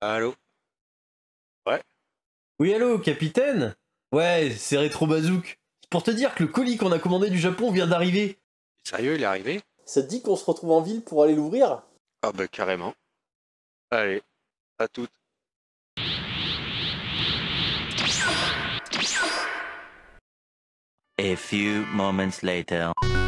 Allô? Ouais? Oui, allô, capitaine? Ouais, c'est Rétro Bazouk. C'est pour te dire que le colis qu'on a commandé du Japon vient d'arriver. Sérieux, il est arrivé? Ça te dit qu'on se retrouve en ville pour aller l'ouvrir? Ah bah carrément. Allez, à toutes. A few moments later.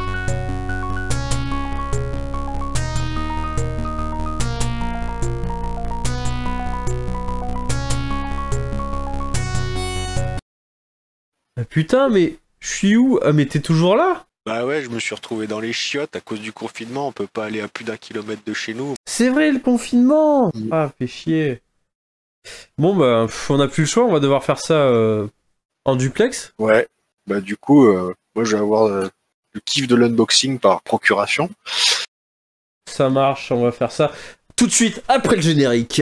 Ah, putain, mais je suis où? Ah, mais t'es toujours là? Bah ouais, je me suis retrouvé dans les chiottes à cause du confinement, on peut pas aller à plus d'1 kilomètre de chez nous. C'est vrai, le confinement! Ah, fait chier. Bon, bah, on a plus le choix, on va devoir faire ça en duplex. Ouais, bah du coup, moi je vais avoir le kiff de l'unboxing par procuration. Ça marche, on va faire ça tout de suite après le générique.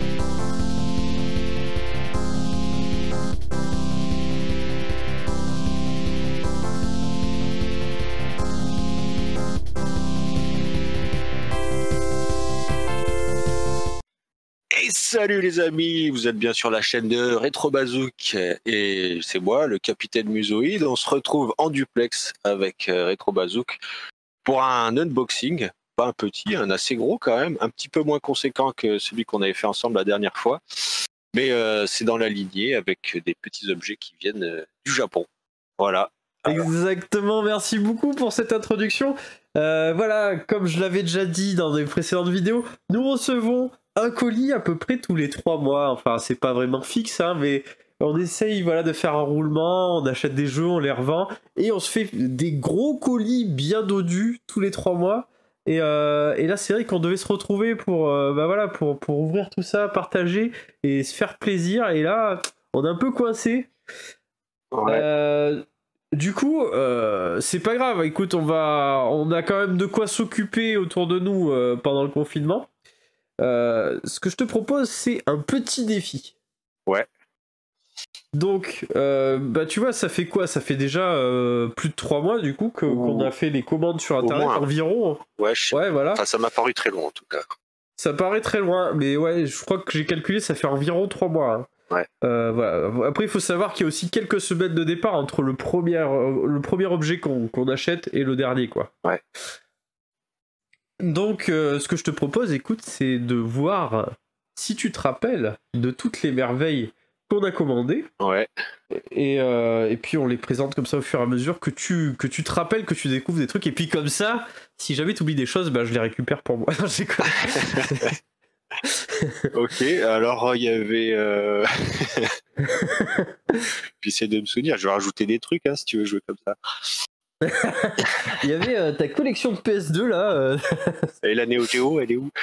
Et salut les amis, vous êtes bien sur la chaîne de Rétro Bazouk et c'est moi, le capitaine Musoïde. On se retrouve en duplex avec Rétro Bazouk pour un unboxing, pas un petit, un assez gros quand même, un petit peu moins conséquent que celui qu'on avait fait ensemble la dernière fois, mais c'est dans la lignée avec des petits objets qui viennent du Japon. Voilà. Exactement, merci beaucoup pour cette introduction. Voilà, comme je l'avais déjà dit dans des précédentes vidéos, nous recevons un colis à peu près tous les 3 mois. Enfin, c'est pas vraiment fixe, hein, mais on essaye voilà, de faire un roulement, on achète des jeux, on les revend, et on se fait des gros colis bien dodus tous les 3 mois. Et là, c'est vrai qu'on devait se retrouver pour, bah voilà, pour ouvrir tout ça, partager et se faire plaisir. Et là, on est un peu coincé. Ouais. Du coup, c'est pas grave. Écoute, on a quand même de quoi s'occuper autour de nous pendant le confinement. Ce que je te propose, c'est un petit défi. Ouais. Donc, bah tu vois, ça fait quoi? Ça fait déjà plus de 3 mois du coup qu'on a fait les commandes sur internet moins. Environ. Ouais, Ouais, voilà. Enfin, ça m'a paru très long en tout cas. Ça paraît très loin, mais ouais, je crois que j'ai calculé, ça fait environ 3 mois. Hein. Ouais. Voilà. Après, il faut savoir qu'il y a aussi quelques semaines de départ entre le premier objet qu'on achète et le dernier, quoi. Ouais. Donc, ce que je te propose, écoute, c'est de voir si tu te rappelles de toutes les merveilles qu'on a commandées. Ouais. Et puis, on les présente comme ça au fur et à mesure que tu te rappelles, que tu découvres des trucs. Et puis, comme ça, si jamais tu oublies des choses, bah, je les récupère pour moi. J'ai quoi. Ok, alors il y avait. J'essaie de me souvenir, je vais rajouter des trucs hein, si tu veux jouer comme ça. Il y avait ta collection de PS2 là. Et la Neo Geo, elle est où?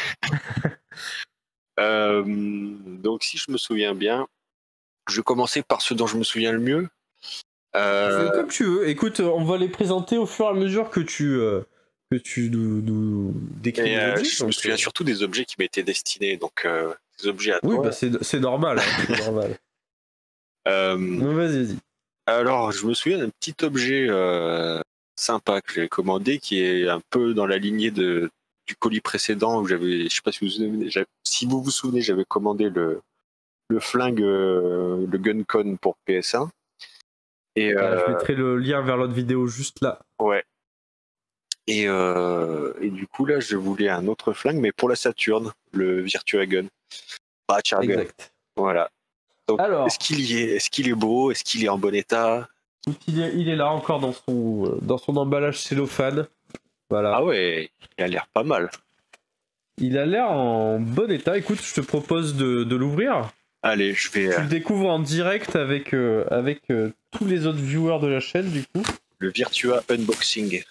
Donc si je me souviens bien, je vais commencer par ce dont je me souviens le mieux. Fais comme tu veux. Écoute, on va les présenter au fur et à mesure que tu nous décris les objets. Je me souviens surtout des objets qui m'étaient destinés, donc des objets à toi. Oui, bah c'est normal. Hein, c'est normal. Non, vas-y. Alors, je me souviens d'un petit objet sympa que j'ai commandé, qui est un peu dans la lignée du colis précédent où j'avais, je sais pas si vous vous souvenez, j'avais commandé le flingue, le Guncon pour PS1. Et je mettrai le lien vers l'autre vidéo juste là. Ouais. Et du coup là, je voulais un autre flingue, mais pour la Saturn, le Virtua Gun. Exact. Voilà. Donc, alors, est-ce qu'il est beau? Est-ce qu'il est en bon état? Il est là encore dans son emballage cellophane. Voilà. Ah ouais, il a l'air pas mal. Il a l'air en bon état. Écoute, je te propose de l'ouvrir. Allez, je vais. Tu le découvres en direct avec tous les autres viewers de la chaîne, du coup. Le Virtua Unboxing.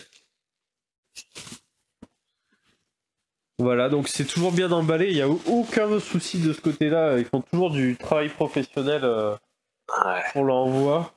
Voilà, donc c'est toujours bien emballé, il n'y a aucun souci de ce côté-là, ils font toujours du travail professionnel pour l'envoi.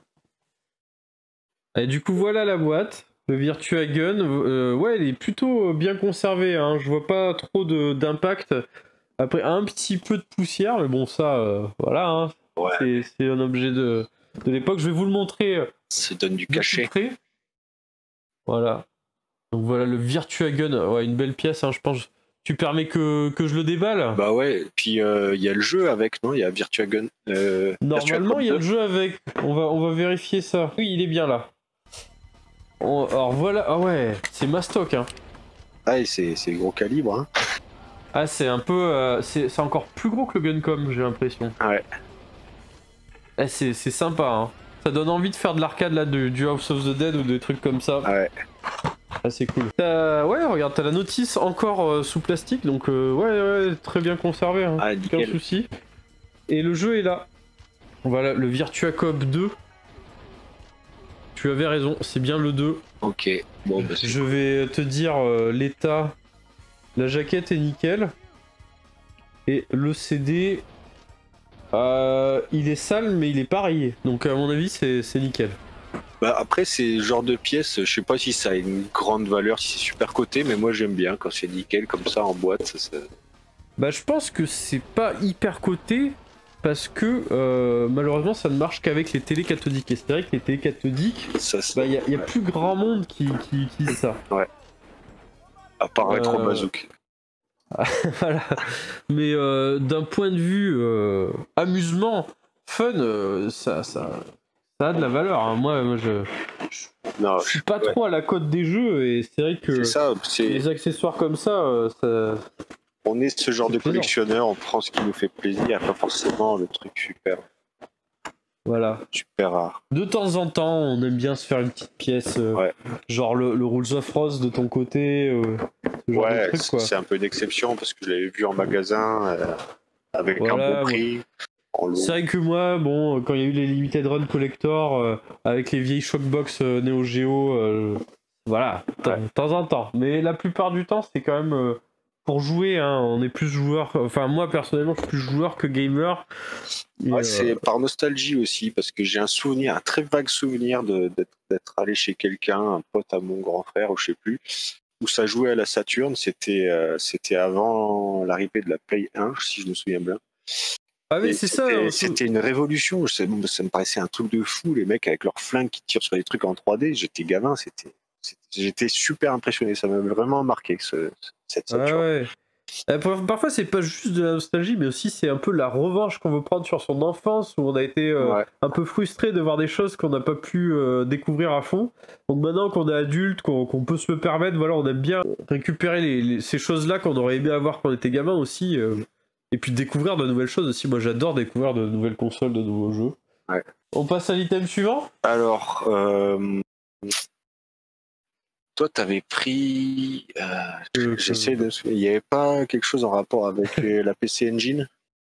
Et du coup, voilà la boîte, le Virtua Gun. Ouais, il est plutôt bien conservé, hein. Je vois pas trop d'impact. Après, un petit peu de poussière, mais bon, ça, voilà, hein. Ouais. C'est un objet de l'époque. Je vais vous le montrer. Ça donne du cachet. Voilà. Donc voilà le Virtua Gun, ouais, une belle pièce, hein, je pense. Tu permets que je le déballe? Bah ouais, puis il y a le jeu avec, non? Il y a Virtua Gun. Normalement, il y a le jeu avec. On va vérifier ça. Oui, il est bien là. Alors voilà. Ah ouais, c'est mastoc, hein. Ah, et c'est gros calibre, hein. Ah, c'est un peu. C'est encore plus gros que le Guncom, j'ai l'impression. Ouais. Eh, c'est sympa, hein. Ça donne envie de faire de l'arcade là, du House of the Dead ou des trucs comme ça. Ouais. Ah, c'est cool. Ouais, regarde, t'as la notice encore sous plastique, donc ouais, très bien conservé, hein. Ah, Aucun nickel. souci. Et le jeu est là. Voilà, le Virtua Cop 2. Tu avais raison, c'est bien le 2. Ok. Bon, bah, Je vais te dire l'état. La jaquette est nickel. Et le CD, il est sale, mais il est pas rayé. Donc à mon avis, c'est nickel. bah, après, c'est le genre de pièce, je sais pas si ça a une grande valeur, si c'est super coté, mais moi j'aime bien quand c'est nickel comme ça en boîte. Bah, je pense que c'est pas hyper coté. Parce que malheureusement, ça ne marche qu'avec les télé cathodiques. Et c'est vrai que les télé cathodiques, bah, y a ouais. plus grand monde qui utilise ça. Ouais. À part Retro Bazook. Voilà. Mais d'un point de vue amusement, fun, ça a de la valeur. Hein. Moi je suis pas trop à la cote des jeux et c'est vrai que les accessoires comme ça, on est ce genre de plaisant. collectionneur, on prend ce qui nous fait plaisir, pas forcément le truc super. Voilà. Super rare. De temps en temps, on aime bien se faire une petite pièce, genre le Rules of Rose de ton côté. Ce genre de truc, quoi. C'est un peu d'exception parce que je l'avais vu en magasin avec un bon prix. C'est vrai que moi, bon, quand il y a eu les Limited Run Collector avec les vieilles Shockbox Neo Geo, voilà, de temps en temps. Mais la plupart du temps, c'est quand même pour jouer. Hein, on est plus joueur. Enfin, moi personnellement, je suis plus joueur que gamer. Et, c'est par nostalgie aussi parce que j'ai un très vague souvenir d'être allé chez quelqu'un, un pote à mon grand frère ou je sais plus, où ça jouait à la Saturn. C'était avant l'arrivée de la Play 1, si je me souviens bien. Ah mais c'est ça. C'était une révolution. Ça me paraissait un truc de fou, les mecs avec leurs flingues qui tirent sur les trucs en 3D. J'étais gamin, j'étais super impressionné. Ça m'a vraiment marqué cette Saturn. Ah ouais. Parfois c'est pas juste de la nostalgie, mais aussi c'est un peu la revanche qu'on veut prendre sur son enfance où on a été un peu frustré de voir des choses qu'on n'a pas pu découvrir à fond. Donc maintenant qu'on est adulte, qu'on peut se le permettre, voilà, on aime bien récupérer ces choses-là qu'on aurait aimé avoir quand on était gamin aussi. Et puis découvrir de nouvelles choses aussi. Moi j'adore découvrir de nouvelles consoles, de nouveaux jeux. Ouais. On passe à l'item suivant. Alors, toi t'avais pris... j'essaie de... Il n'y avait pas quelque chose en rapport avec la PC Engine?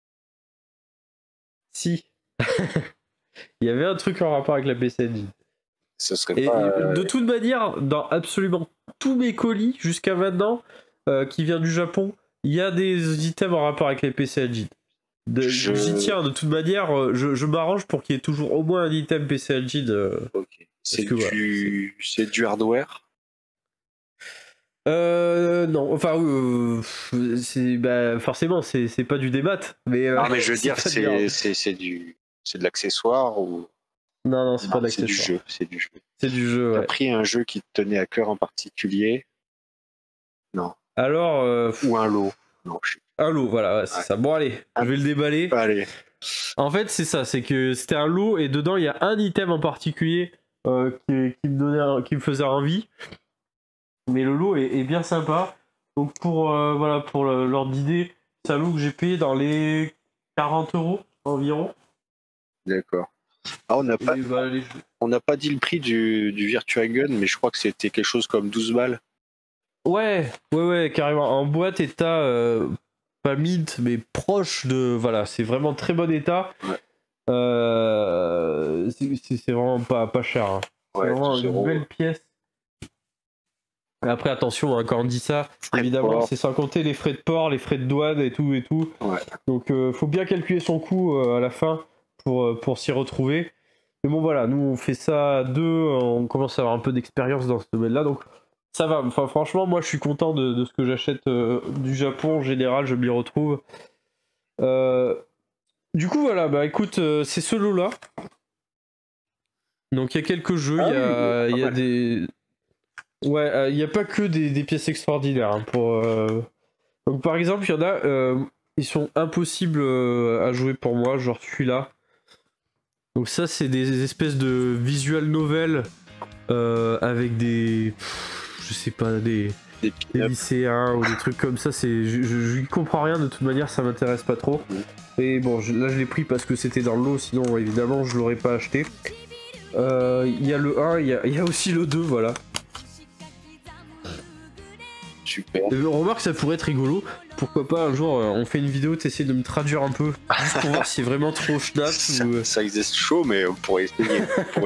Si. Il y avait un truc en rapport avec la PC Engine. Ça serait pas... De toute manière, dans absolument tous mes colis jusqu'à maintenant, qui vient du Japon, il y a des items en rapport avec les PC Engine. J'y tiens, de toute manière, je m'arrange pour qu'il y ait toujours au moins un item PC Engine. Okay. C'est du hardware? Non, enfin, forcément, c'est pas du démat. Non, mais je veux dire, c'est de l'accessoire ou... Non, c'est pas de l'accessoire. C'est du jeu. C'est du jeu, T'as pris un jeu qui te tenait à cœur en particulier? Non. Alors... Ou un lot? Non, je sais. Un lot, voilà, c'est ça. Bon, allez, je vais le déballer. Allez. En fait, c'est ça, c'est que c'était un lot et dedans, il y a un item en particulier qui me faisait envie. Mais le lot est bien sympa. Donc, pour l'ordre d'idée, c'est un lot que j'ai payé dans les 40 € environ. D'accord. Ah, on n'a pas dit le prix du Virtua Gun, mais je crois que c'était quelque chose comme 12 balles. Ouais, carrément. En boîte, état pas mint, mais proche de... Voilà, c'est vraiment très bon état. Ouais. C'est vraiment pas cher. Hein. C'est vraiment une belle pièce. Après, attention, hein, quand on dit ça, évidemment, c'est sans compter les frais de port, les frais de douane et tout. Ouais. Donc, faut bien calculer son coût à la fin pour s'y retrouver. Mais bon, voilà, nous, on fait ça à deux. On commence à avoir un peu d'expérience dans ce domaine-là. Donc, ça va. Enfin, franchement, moi, je suis content de ce que j'achète du Japon. En général, je m'y retrouve. Du coup, voilà, bah écoute, c'est ce lot-là. Donc, il y a quelques jeux. Il y a des... Ouais, il n'y a pas que des pièces extraordinaires. Hein, Donc par exemple, il y en a, ils sont impossibles à jouer pour moi, genre celui-là. Donc ça, c'est des espèces de visual novels avec des... je sais pas, des lycéens ou des trucs comme ça. Je n'y comprends rien, de toute manière, ça m'intéresse pas trop. Et bon, là je l'ai pris parce que c'était dans le lot, sinon évidemment je l'aurais pas acheté. Il y a le 1, il y a aussi le 2, voilà. Super. Et on remarque que ça pourrait être rigolo. Pourquoi pas un jour on fait une vidéo, t'essaies de me traduire un peu, juste pour voir si c'est vraiment trop schnapp ou... Ça existe chaud, mais on pourrait essayer.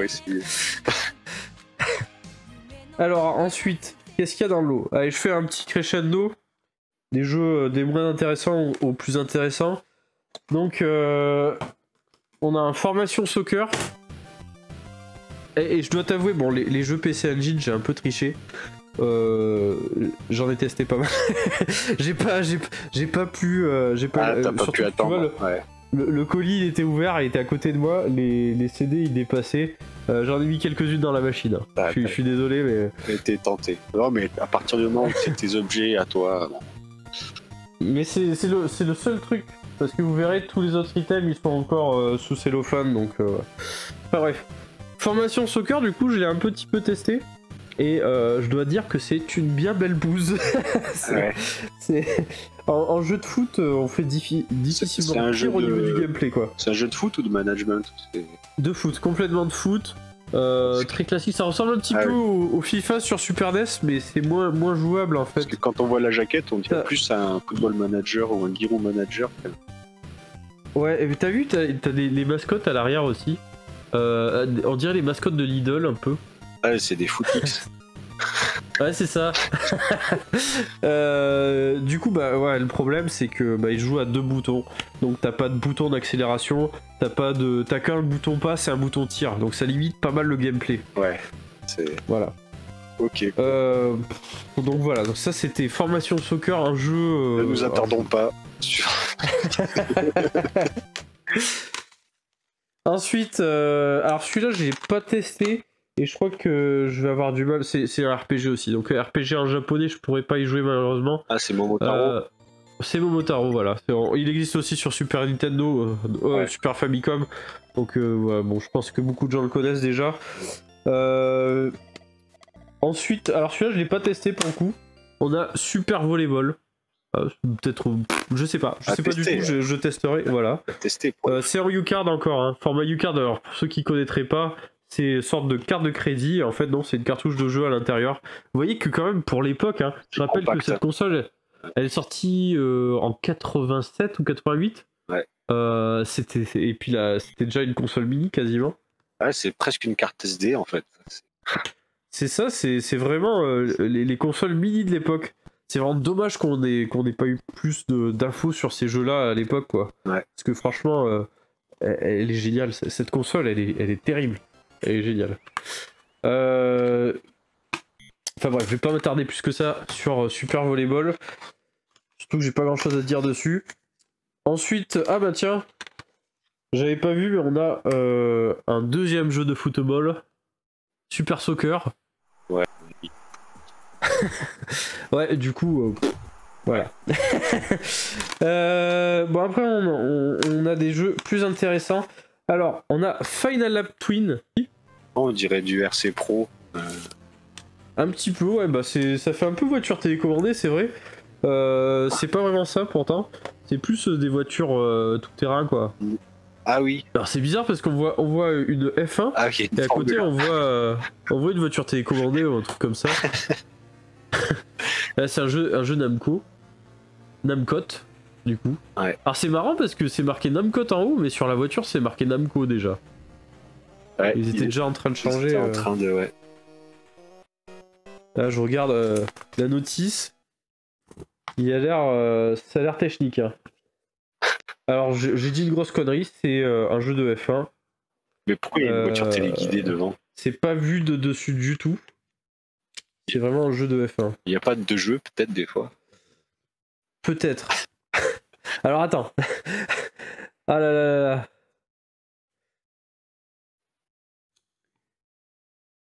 Alors ensuite, qu'est-ce qu'il y a dans le lot? Allez, je fais un petit crescendo. Des jeux des moins intéressants aux plus intéressants. Donc on a un Formation Soccer. Et je dois t'avouer, bon, les jeux PC Engine, j'ai un peu triché. J'en ai testé pas mal. j'ai pas pu. T'as pas pu attendre. Le colis il était ouvert, il était à côté de moi, les CD il dépassaient. J'en ai mis quelques-unes dans la machine. Je suis désolé, mais. T'es tenté. Non, mais à partir du moment où c'est tes objets à toi. Bon. Mais c'est le seul truc. Parce que vous verrez, tous les autres items ils sont encore sous cellophane, donc. Enfin bref. Formation Soccer, du coup, je l'ai un petit peu testé. Et je dois dire que c'est une bien belle bouse. En jeu de foot, on fait difficilement pire au niveau du gameplay, quoi. C'est un jeu de foot ou de management? De foot, complètement de foot. Très classique, ça ressemble un petit peu au FIFA sur Super NES, mais c'est moins jouable en fait. Parce que quand on voit la jaquette, on dirait plus un football manager ou un Giro manager. Ouais, et t'as vu, t'as les mascottes à l'arrière aussi. On dirait les mascottes de Lidl un peu. Ouais, c'est des footix. Ouais, c'est ça. Du coup, bah ouais, le problème c'est que bah, il joue à 2 boutons. Donc t'as pas de bouton d'accélération, t'as qu'un bouton passe et un bouton tir. Donc ça limite pas mal le gameplay. Ouais. C'est. Voilà. Ok. Donc voilà, donc ça c'était Formation Soccer, un jeu. Ne nous attardons pas sur. Ensuite, alors celui-là j'ai pas testé. Et je crois que je vais avoir du mal. C'est un RPG aussi. Donc RPG en japonais, je pourrais pas y jouer malheureusement. Ah, c'est Momotaro. C'est Momotaro, voilà. Il existe aussi sur Super Nintendo, Super Famicom. Donc voilà, bon, je pense que beaucoup de gens le connaissent déjà. Ensuite, alors celui-là, je l'ai pas testé pour le coup. On a Super Volleyball. Peut-être, je sais pas du tout. Je testerai, voilà. C'est en U-Card encore, hein. Format U-Card. Alors pour ceux qui connaîtraient pas. C'est une sorte de carte de crédit, en fait non, c'est une cartouche de jeu à l'intérieur. Vous voyez que quand même pour l'époque, hein, je rappelle que cette console, elle est sortie en 87 ou 88. Ouais. Et puis là, c'était déjà une console mini quasiment. Ouais, c'est presque une carte SD en fait. C'est ça, c'est vraiment les consoles mini de l'époque. C'est vraiment dommage qu'on ait pas eu plus d'infos sur ces jeux-là à l'époque, quoi. Ouais. Parce que franchement, elle est géniale. Cette console, elle est terrible. Elle est géniale. Enfin bref, je vais pas m'attarder plus que ça sur Super Volleyball. Surtout que j'ai pas grand chose à dire dessus. Ensuite, ah bah tiens, j'avais pas vu, mais on a un deuxième jeu de football, Super Soccer. Ouais. Ouais, du coup, voilà. Bon après, on a des jeux plus intéressants. Alors, on a Final Lap Twin. On dirait du RC Pro. Un petit peu, ouais, bah ça fait un peu voiture télécommandée, c'est vrai. C'est pas vraiment ça pourtant. C'est plus des voitures tout terrain, quoi. Ah oui. Alors c'est bizarre parce qu'on voit une F1 et à côté on voit une voiture télécommandée ou un truc comme ça. Là c'est un jeu Namco. Namcot. Du coup. Ouais. Alors c'est marrant parce que c'est marqué Namcot en haut, mais sur la voiture c'est marqué Namco déjà. Ouais, ils étaient déjà en train de changer. Ils étaient en train de, ouais. Là je regarde la notice. Il a l'air, ça a l'air technique. Hein. Alors j'ai dit une grosse connerie, c'est un jeu de F1. Mais pourquoi il y a une voiture téléguidée devant? C'est pas vu de dessus du tout. C'est vraiment un jeu de F1. Il n'y a pas de jeu peut-être des fois? Peut-être. Alors attends. Ah là là là là.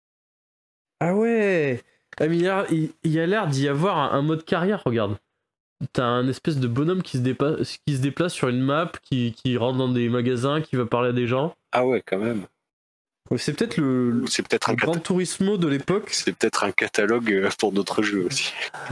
Ah ouais. Ah mais il y a l'air d'y avoir un mode carrière, regarde. t'as un espèce de bonhomme qui se déplace sur une map, qui rentre dans des magasins, qui va parler à des gens. Ah ouais, quand même. C'est peut-être C'est peut-être le Gran Turismo de l'époque. C'est peut-être un catalogue pour d'autres jeux aussi.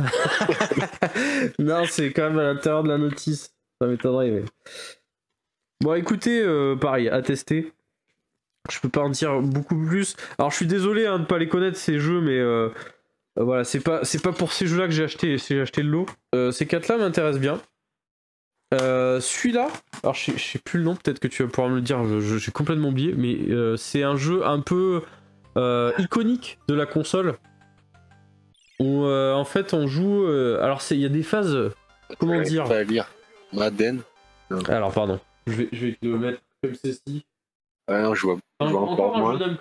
Non, c'est quand même à l'intérieur de la notice. Ça m'étonnerait, mais... Bon, écoutez, pareil, à tester. Je peux pas en dire beaucoup plus. Alors, je suis désolé de pas les connaître, ces jeux, mais... voilà, c'est pas pour ces jeux-là que j'ai acheté le lot. Ces 4-là m'intéressent bien. Celui-là, alors je sais plus le nom, peut-être que tu vas pouvoir me le dire, j'ai complètement oublié, mais c'est un jeu un peu iconique de la console. Où en fait on joue. Alors il y a des phases. Comment dire Pas à lire. Madden. Alors pardon, je vais te le mettre comme ceci. Ah non, je vois encore un moins. jeu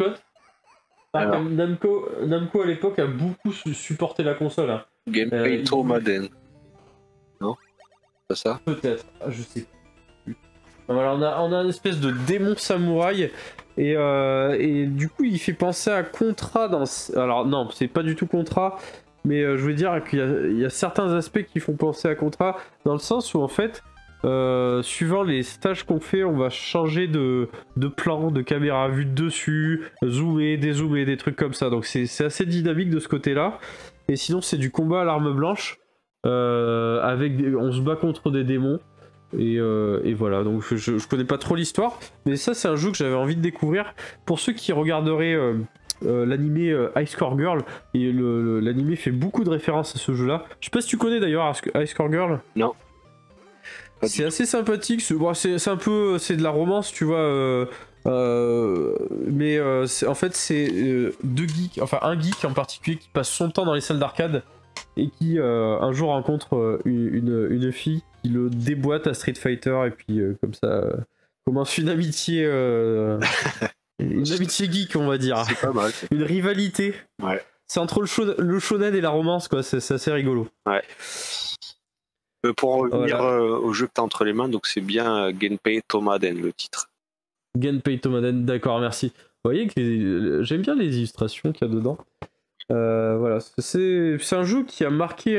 Namco à l'époque a beaucoup supporté la console. Hein. Gameplay Tour Madden. Non? Pas ça? Peut-être, je sais plus. Alors on a une espèce de démon samouraï et du coup il fait penser à Contra dans... Alors non, c'est pas du tout Contra, mais je veux dire qu'il y a certains aspects qui font penser à Contra dans le sens où en fait suivant les stages qu'on fait, on va changer de plan, de caméra vue de dessus, zoomer, dézoomer, des trucs comme ça. Donc c'est assez dynamique de ce côté-là. Et sinon c'est du combat à l'arme blanche. On se bat contre des démons et voilà, donc je connais pas trop l'histoire, mais ça c'est un jeu que j'avais envie de découvrir. Pour ceux qui regarderaient l'animé High Score Girl, et l'animé fait beaucoup de références à ce jeu là. Je sais pas si tu connais d'ailleurs High Score Girl. Non. C'est assez sympathique, c'est un peu, c'est de la romance, tu vois, mais en fait c'est deux geeks, enfin un geek en particulier qui passe son temps dans les salles d'arcade et qui un jour rencontre une fille qui le déboîte à Street Fighter et puis comme ça commence une amitié une amitié geek, on va dire. C'est pas mal. Une rivalité. Ouais. C'est entre le shonen et la romance, quoi, c'est assez rigolo. Ouais. Pour revenir au jeu que t'as entre les mains, donc c'est bien Genpei Tomaden le titre. Genpei Tomaden, d'accord, merci. Vous voyez que j'aime bien les illustrations qu'il y a dedans. Voilà, c'est un jeu qui a marqué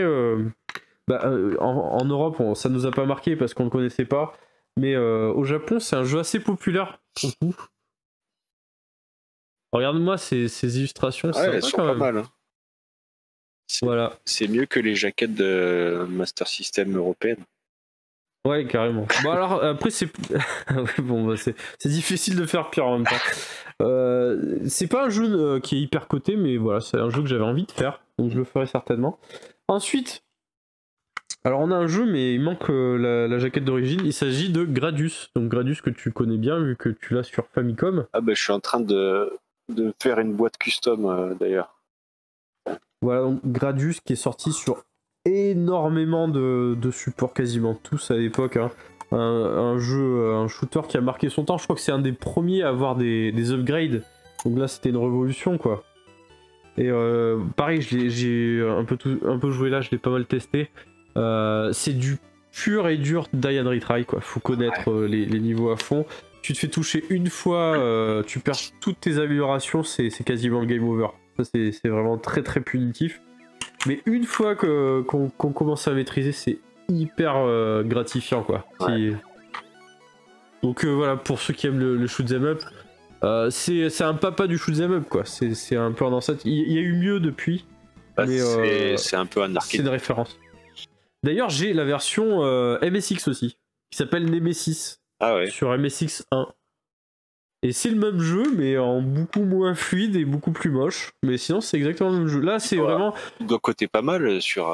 en Europe, ça nous a pas marqué parce qu'on le connaissait pas, mais au Japon c'est un jeu assez populaire pour le coup. Regarde-moi ces illustrations, elles sont pas mal. Hein. Voilà. C'est mieux que les jaquettes de Master System européenne. Ouais, carrément. Bon alors après c'est bon, bah, c'est difficile de faire pire en même temps. C'est pas un jeu qui est hyper coté, mais voilà, c'est un jeu que j'avais envie de faire, donc je le ferai certainement. Ensuite, alors on a un jeu, mais il manque la jaquette d'origine. Il s'agit de Gradius. Donc Gradius que tu connais bien vu que tu l'as sur Famicom. Ah bah je suis en train de faire une boîte custom d'ailleurs. Voilà, donc Gradius qui est sorti sur énormément de supports, quasiment tous à l'époque. Hein. Un jeu, un shooter qui a marqué son temps. Je crois que c'est un des premiers à avoir des upgrades. Donc là, c'était une révolution, quoi. Et pareil, j'ai un peu joué là, je l'ai pas mal testé. C'est du pur et dur die and retry, quoi. Faut connaître les niveaux à fond. Tu te fais toucher une fois, tu perds toutes tes améliorations, c'est quasiment le game over. Ça, c'est vraiment très très punitif. Mais une fois qu'on commence à maîtriser, c'est hyper gratifiant, quoi. Ouais. Donc voilà, pour ceux qui aiment le shoot'em up, c'est un papa du shoot'em up, quoi. C'est un peu un ancêtre. Il y a eu mieux depuis. Mais c'est un peu un arcade. C'est une référence. D'ailleurs, j'ai la version MSX aussi, qui s'appelle Nemesis. Ah ouais. Sur MSX 1. Et c'est le même jeu, mais en beaucoup moins fluide et beaucoup plus moche. Mais sinon, c'est exactement le même jeu. Là, c'est vraiment... Il doit coter pas mal sur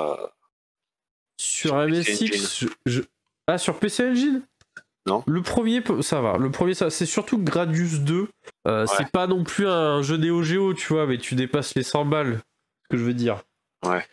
MSX. Ah, sur PC Engine? Non. Le premier, ça va. Le premier, ça, c'est surtout Gradius 2. C'est pas non plus un jeu Neo Geo, tu vois, mais tu dépasses les 100 balles. Ce que je veux dire. Ouais.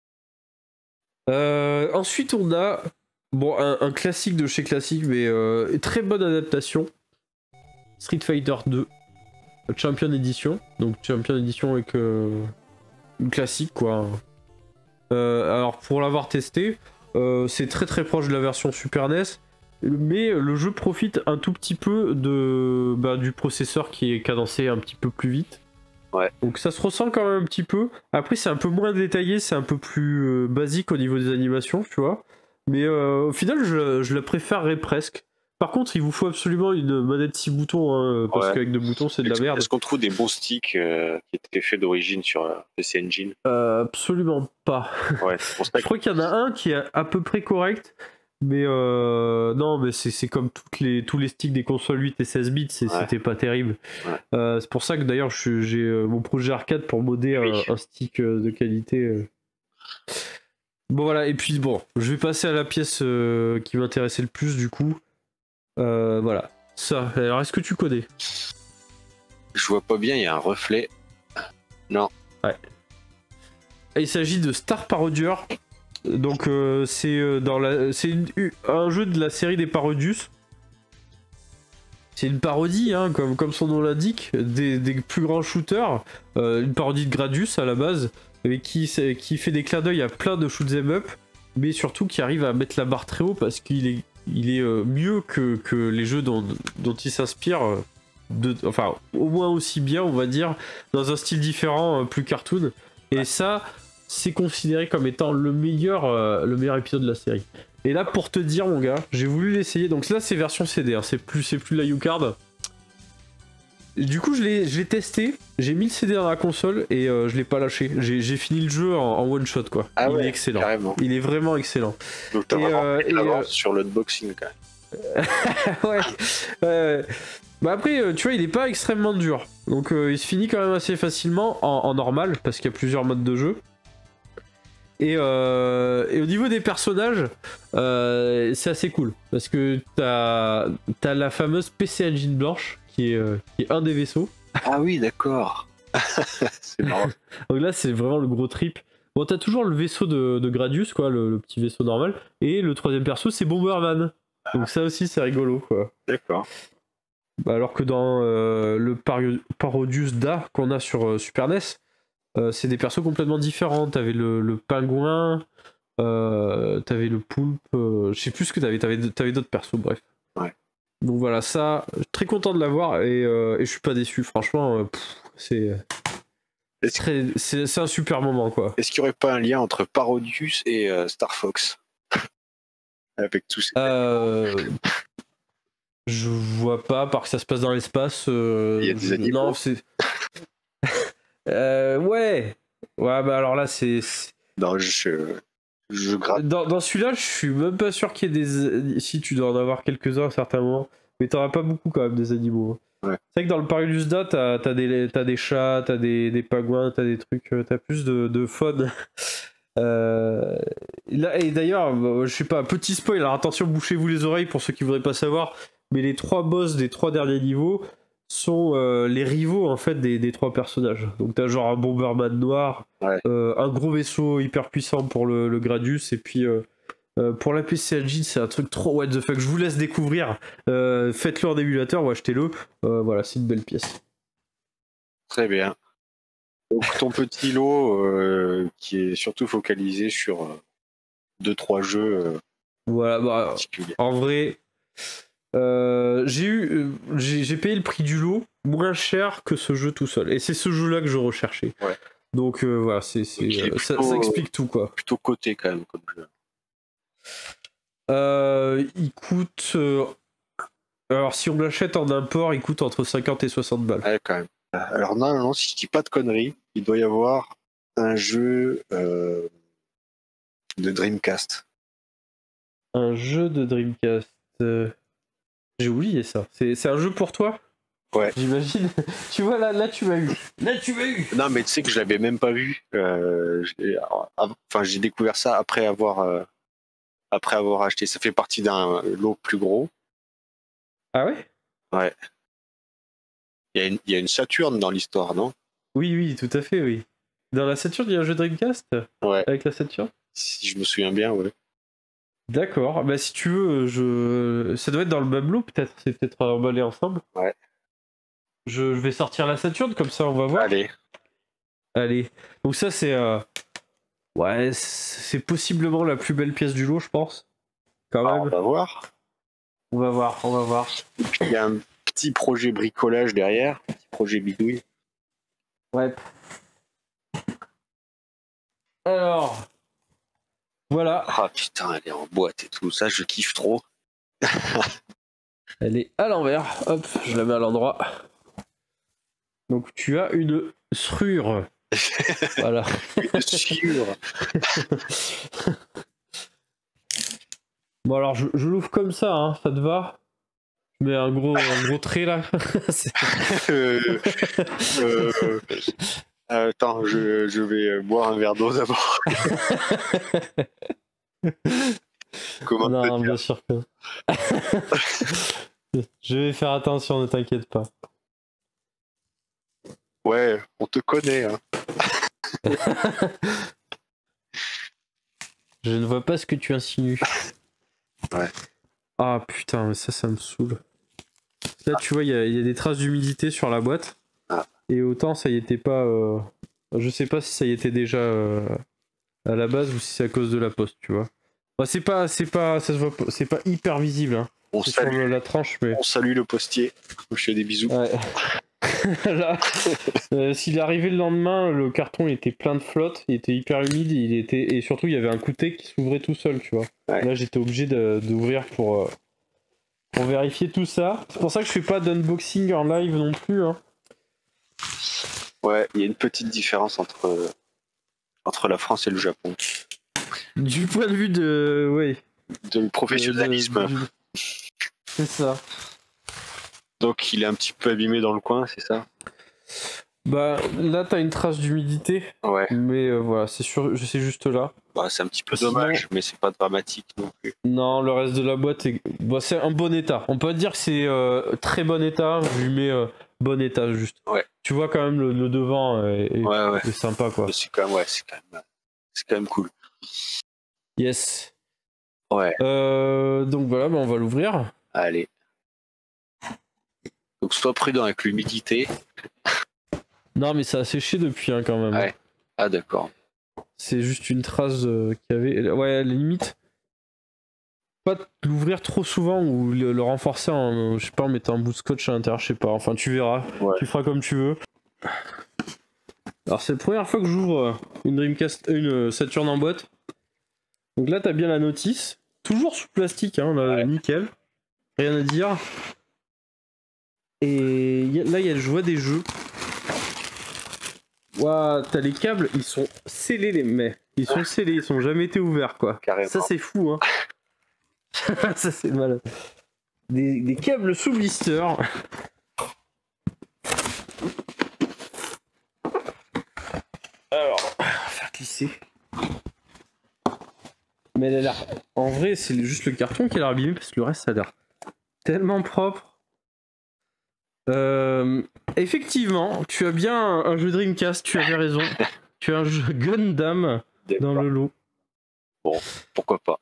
Ensuite, on a... Bon, un classique de chez classique, mais très bonne adaptation. Street Fighter 2 Champion Edition. Donc Champion Edition avec une classique, quoi. Alors pour l'avoir testé, c'est très très proche de la version Super NES, mais le jeu profite un tout petit peu du processeur qui est cadencé un petit peu plus vite. Ouais. Donc ça se ressent quand même un petit peu. Après c'est un peu moins détaillé, c'est un peu plus basique au niveau des animations, tu vois. Mais au final, je la préférerais presque. Par contre, il vous faut absolument une manette 6 boutons, hein, parce Ouais. qu'avec 2 boutons, c'est de la merde. Est-ce qu'on trouve des bons sticks qui étaient faits d'origine sur PC Engine? Absolument pas. Ouais, c'est pour ça Je crois qu'il y en a un qui est à peu près correct, mais non, mais c'est comme tous les sticks des consoles 8 et 16 bits, c'était pas terrible. Ouais. C'est pour ça que d'ailleurs j'ai mon projet arcade pour modder un stick de qualité. Bon voilà, et puis bon, je vais passer à la pièce qui m'intéressait le plus du coup. Voilà, ça. Alors est-ce que tu connais? Je vois pas bien, il y a un reflet. Non. Ouais. Il s'agit de Star Parodier. Donc c'est un jeu de la série des Parodius. C'est une parodie, hein, comme son nom l'indique, des plus grands shooters. Une parodie de Gradius à la base, mais qui fait des clins d'œil à plein de shoot'em up, mais surtout qui arrive à mettre la barre très haut parce qu'il est mieux que les jeux dont il s'inspire. Enfin, au moins aussi bien, on va dire, dans un style différent, plus cartoon. Et ça, c'est considéré comme étant le meilleur épisode de la série. Et là, pour te dire, mon gars, j'ai voulu l'essayer. Donc là, c'est version CD, hein, c'est plus de la U-Card. Du coup, je l'ai testé, j'ai mis le CD dans la console et je l'ai pas lâché. J'ai fini le jeu en one shot, quoi. Il est excellent. Carrément. Il est vraiment excellent. Donc t'as vraiment pris l'avance sur l'unboxing, quand même. Ouais. Bah après, tu vois, il est pas extrêmement dur. Donc il se finit quand même assez facilement en normal, parce qu'il y a plusieurs modes de jeu. Et au niveau des personnages, c'est assez cool. Parce que t'as la fameuse PC Engine blanche, qui est un des vaisseaux. Ah oui, d'accord. C'est marrant. Donc là, c'est vraiment le gros trip. Bon, t'as toujours le vaisseau de Gradius, quoi, le petit vaisseau normal. Et le troisième perso, c'est Bomberman. Donc ça aussi, c'est rigolo, quoi. D'accord. Bah alors que dans le Parodius Da qu'on a sur Super NES, c'est des persos complètement différents. T'avais le pingouin, t'avais le poulpe, je sais plus ce que t'avais d'autres persos, bref. Ouais. Donc voilà, ça, très content de l'avoir et je suis pas déçu, franchement, c'est un super moment, quoi. Est-ce qu'il n'y aurait pas un lien entre Parodius et Star Fox? Avec tous ces... Je vois pas, parce que ça se passe dans l'espace. Il y a des animaux. Non, c'est... Ouais, bah alors là, c'est... Non, je gratte. Dans celui-là, je suis même pas sûr qu'il y ait des... Si, tu dois en avoir quelques-uns à certains moments, mais t'en as pas beaucoup quand même, des animaux. Ouais. C'est vrai que dans le Parodius Da, t'as des chats, t'as des pingouins, t'as des trucs... T'as plus de faune. Là, et d'ailleurs, je sais pas, petit spoil, alors attention, bouchez-vous les oreilles pour ceux qui voudraient pas savoir, mais les 3 boss des 3 derniers niveaux sont les rivaux en fait des 3 personnages. Donc t'as genre un Bomberman noir, ouais. Un gros vaisseau hyper puissant pour le Gradius, et puis pour la PC Engine, c'est un truc trop what the fuck. Je vous laisse découvrir. Faites-le en émulateur ou achetez-le. Voilà, c'est une belle pièce. Très bien. Donc ton petit lot qui est surtout focalisé sur 2-3 jeux voilà, bah, particuliers. En vrai, j'ai payé le prix du lot moins cher que ce jeu tout seul. Et c'est ce jeu-là que je recherchais. Ouais. Donc voilà, ça explique tout, quoi. Plutôt coté quand même comme jeu. Il coûte... alors si on l'achète en import, il coûte entre 50 et 60 balles. Ouais, quand même. Alors non, si je dis pas de conneries, il doit y avoir un jeu de Dreamcast. Un jeu de Dreamcast... J'ai oublié ça. C'est un jeu pour toi? Ouais. J'imagine. Tu vois, là tu m'as eu. Là tu m'as eu. Non, mais tu sais que je l'avais même pas vu. J'ai découvert ça après avoir acheté. Ça fait partie d'un lot plus gros. Ah ouais? Ouais. Il y a une Saturn dans l'histoire, non? Oui, tout à fait, oui. Dans la Saturn, il y a un jeu Dreamcast? Ouais. Avec la Saturn? Si je me souviens bien, ouais. D'accord, bah si tu veux, ça doit être dans le même lot peut-être, c'est peut-être emballé ensemble. Ouais. Je vais sortir la Saturn, comme ça on va voir. Allez. Donc ça c'est... Ouais, c'est possiblement la plus belle pièce du lot, je pense. Quand même. On va voir. On va voir. Et puis il y a un petit projet bricolage derrière, un petit projet bidouille. Ouais. Alors... Voilà. Ah putain, elle est en boîte et tout, ça je kiffe trop. Elle est à l'envers. Hop, je la mets à l'endroit. Donc tu as une serrure. Voilà. Sûr. Bon alors je l'ouvre comme ça, hein, ça te va? Je mets un gros trait là. Attends, je vais boire un verre d'eau d'abord. Comment Non, te bien dire sûr que. Je vais faire attention, ne t'inquiète pas. Ouais, on te connaît. Hein. Je ne vois pas ce que tu insinues. Ouais. Ah putain, mais ça me saoule. Là, tu vois, il y a des traces d'humidité sur la boîte. Ah. Et autant ça y était pas. Je sais pas si ça y était déjà à la base ou si c'est à cause de la poste, tu vois. Bah, ça se voit pas, c'est pas hyper visible. Hein. On C'est sur salue, la tranche, mais. on salue le postier. Je fais des bisous. Ouais. Là, s'il est arrivé le lendemain, le carton il était plein de flotte, il était hyper humide, et surtout il y avait un côté qui s'ouvrait tout seul, tu vois. Ouais. Là j'étais obligé d'ouvrir pour vérifier tout ça. C'est pour ça que je fais pas d'unboxing en live non plus. Hein. Ouais, il y a une petite différence entre la France et le Japon. Du point de vue de... Ouais. De professionnalisme. C'est ça. Donc il est un petit peu abîmé dans le coin, c'est ça? Bah là t'as une trace d'humidité, Ouais. mais voilà, c'est juste là. Bah, c'est un petit peu Sinon- dommage, mais c'est pas dramatique non plus. Non, le reste de la boîte c'est un bon état. On peut dire que c'est très bon état, je lui mets bon état juste. Ouais. Tu vois quand même le devant est Ouais. sympa quoi. C'est quand même cool. Yes. Ouais, Donc voilà, bah, on va l'ouvrir. allez. Donc sois prudent avec l'humidité. Non mais ça a séché depuis hein, quand même. Ouais. Ah d'accord. C'est juste une trace qu'il y avait. Ouais, à la limite. Pas de l'ouvrir trop souvent ou le renforcer en, je sais pas, en mettant un bout de scotch à l'intérieur, je sais pas. Enfin, tu verras. Ouais. Tu feras comme tu veux. Alors, c'est la première fois que j'ouvre une Saturn en boîte. Donc là, t'as bien la notice. Toujours sous plastique, hein, là, Ouais. nickel. Rien à dire. Et là, je vois des jeux. Waouh, t'as les câbles, ils sont scellés, les mecs. Ils sont scellés, ils sont jamais été ouverts, quoi. Carrément. Ça, c'est fou, hein. Ça, c'est malade. Des câbles sous blister. Alors, on va faire glisser. Mais elle a l'air. En vrai, c'est juste le carton qui a l'air abîmé parce que le reste, ça a l'air tellement propre. Effectivement, tu as bien un jeu Dreamcast, tu avais raison. Tu as un jeu Gundam dans le lot. Bon, pourquoi pas.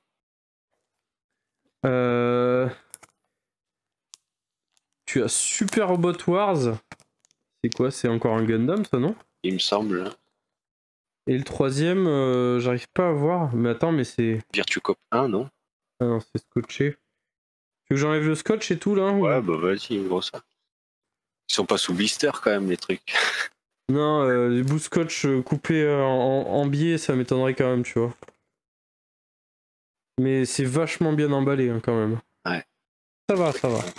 Tu as Super Robot Wars. C'est quoi? C'est encore un Gundam, ça, non? Il me semble. Et le troisième, j'arrive pas à voir. Mais attends, mais c'est... Virtucop 1, non? Ah non, c'est scotché. Tu veux que j'enlève le scotch et tout, là? ou- Ouais, bah vas-y, ouvre ça. Ils sont pas sous blister quand même, les trucs. Non, les bouts de scotch coupés en biais, ça m'étonnerait quand même, tu vois. Mais c'est vachement bien emballé, hein, quand même. Ouais. Ça va, ça va.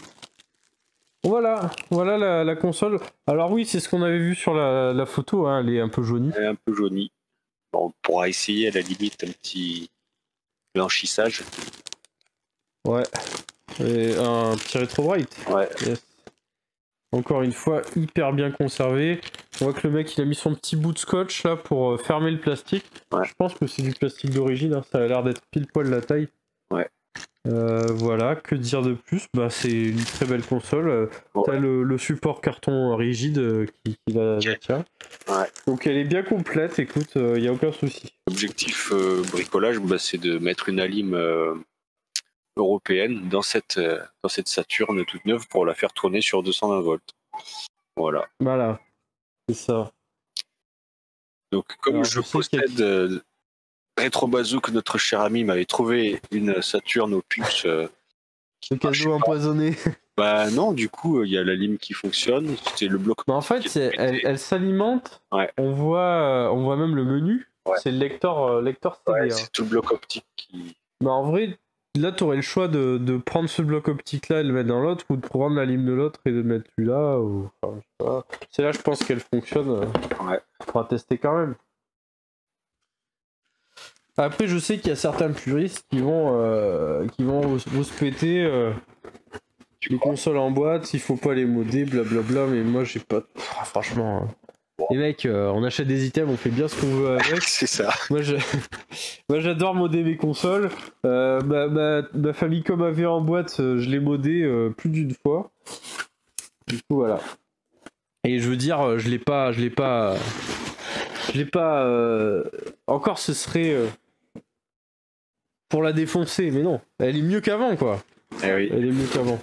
Voilà la console. Alors oui, c'est ce qu'on avait vu sur la photo, hein, elle est un peu jaunie. Elle est un peu jaunie. Bon, on pourra essayer à la limite un petit blanchissage. Ouais. Et un petit rétro bright. Ouais. Yes. Encore une fois, hyper bien conservé. On voit que le mec il a mis son petit bout de scotch là pour fermer le plastique. Ouais. Je pense que c'est du plastique d'origine, hein. Ça a l'air d'être pile poil la taille. Ouais. Voilà, que dire de plus? Bah, c'est une très belle console. Ouais. T'as le support carton rigide qui la tient. Ouais. Donc elle est bien complète, écoute, il n'y a aucun souci. L'objectif bricolage, bah, c'est de mettre une alim européenne dans cette Saturn toute neuve pour la faire tourner sur 220 volts. Voilà. Voilà, c'est ça. Donc comme Alors, je je sais qu'il y a- possède Retro Bazook, notre cher ami m'avait trouvé une Saturn aux puces. Le je sais cadeau pas. empoisonné. Bah non, du coup, il y a la lime qui fonctionne. C'est le bloc. Mais en fait, elle s'alimente. Ouais. On voit même le menu. Ouais. C'est le lecteur CD. Ouais, hein. c'est tout le bloc optique qui. Mais en vrai, là, tu aurais le choix de prendre ce bloc optique-là et le mettre dans l'autre, ou de prendre la lime de l'autre et de mettre celui-là. Ou... Enfin, je sais pas. C'est là, je pense qu'elle fonctionne. Ouais. On pourra tester quand même. Après, je sais qu'il y a certains puristes qui vont vous se péter les consoles en boîte, il faut pas les modder, blablabla, mais moi, j'ai pas... franchement... Les mecs, on achète des items, on fait bien ce qu'on veut avec. C'est ça. Moi, j'adore modder mes consoles. Ma Famicom AV en boîte, je l'ai modé plus d'une fois. Du coup, voilà. Et je veux dire, je l'ai pas. Encore, ce serait pour la défoncer, mais non. Elle est mieux qu'avant, quoi. Eh oui. Elle est mieux qu'avant.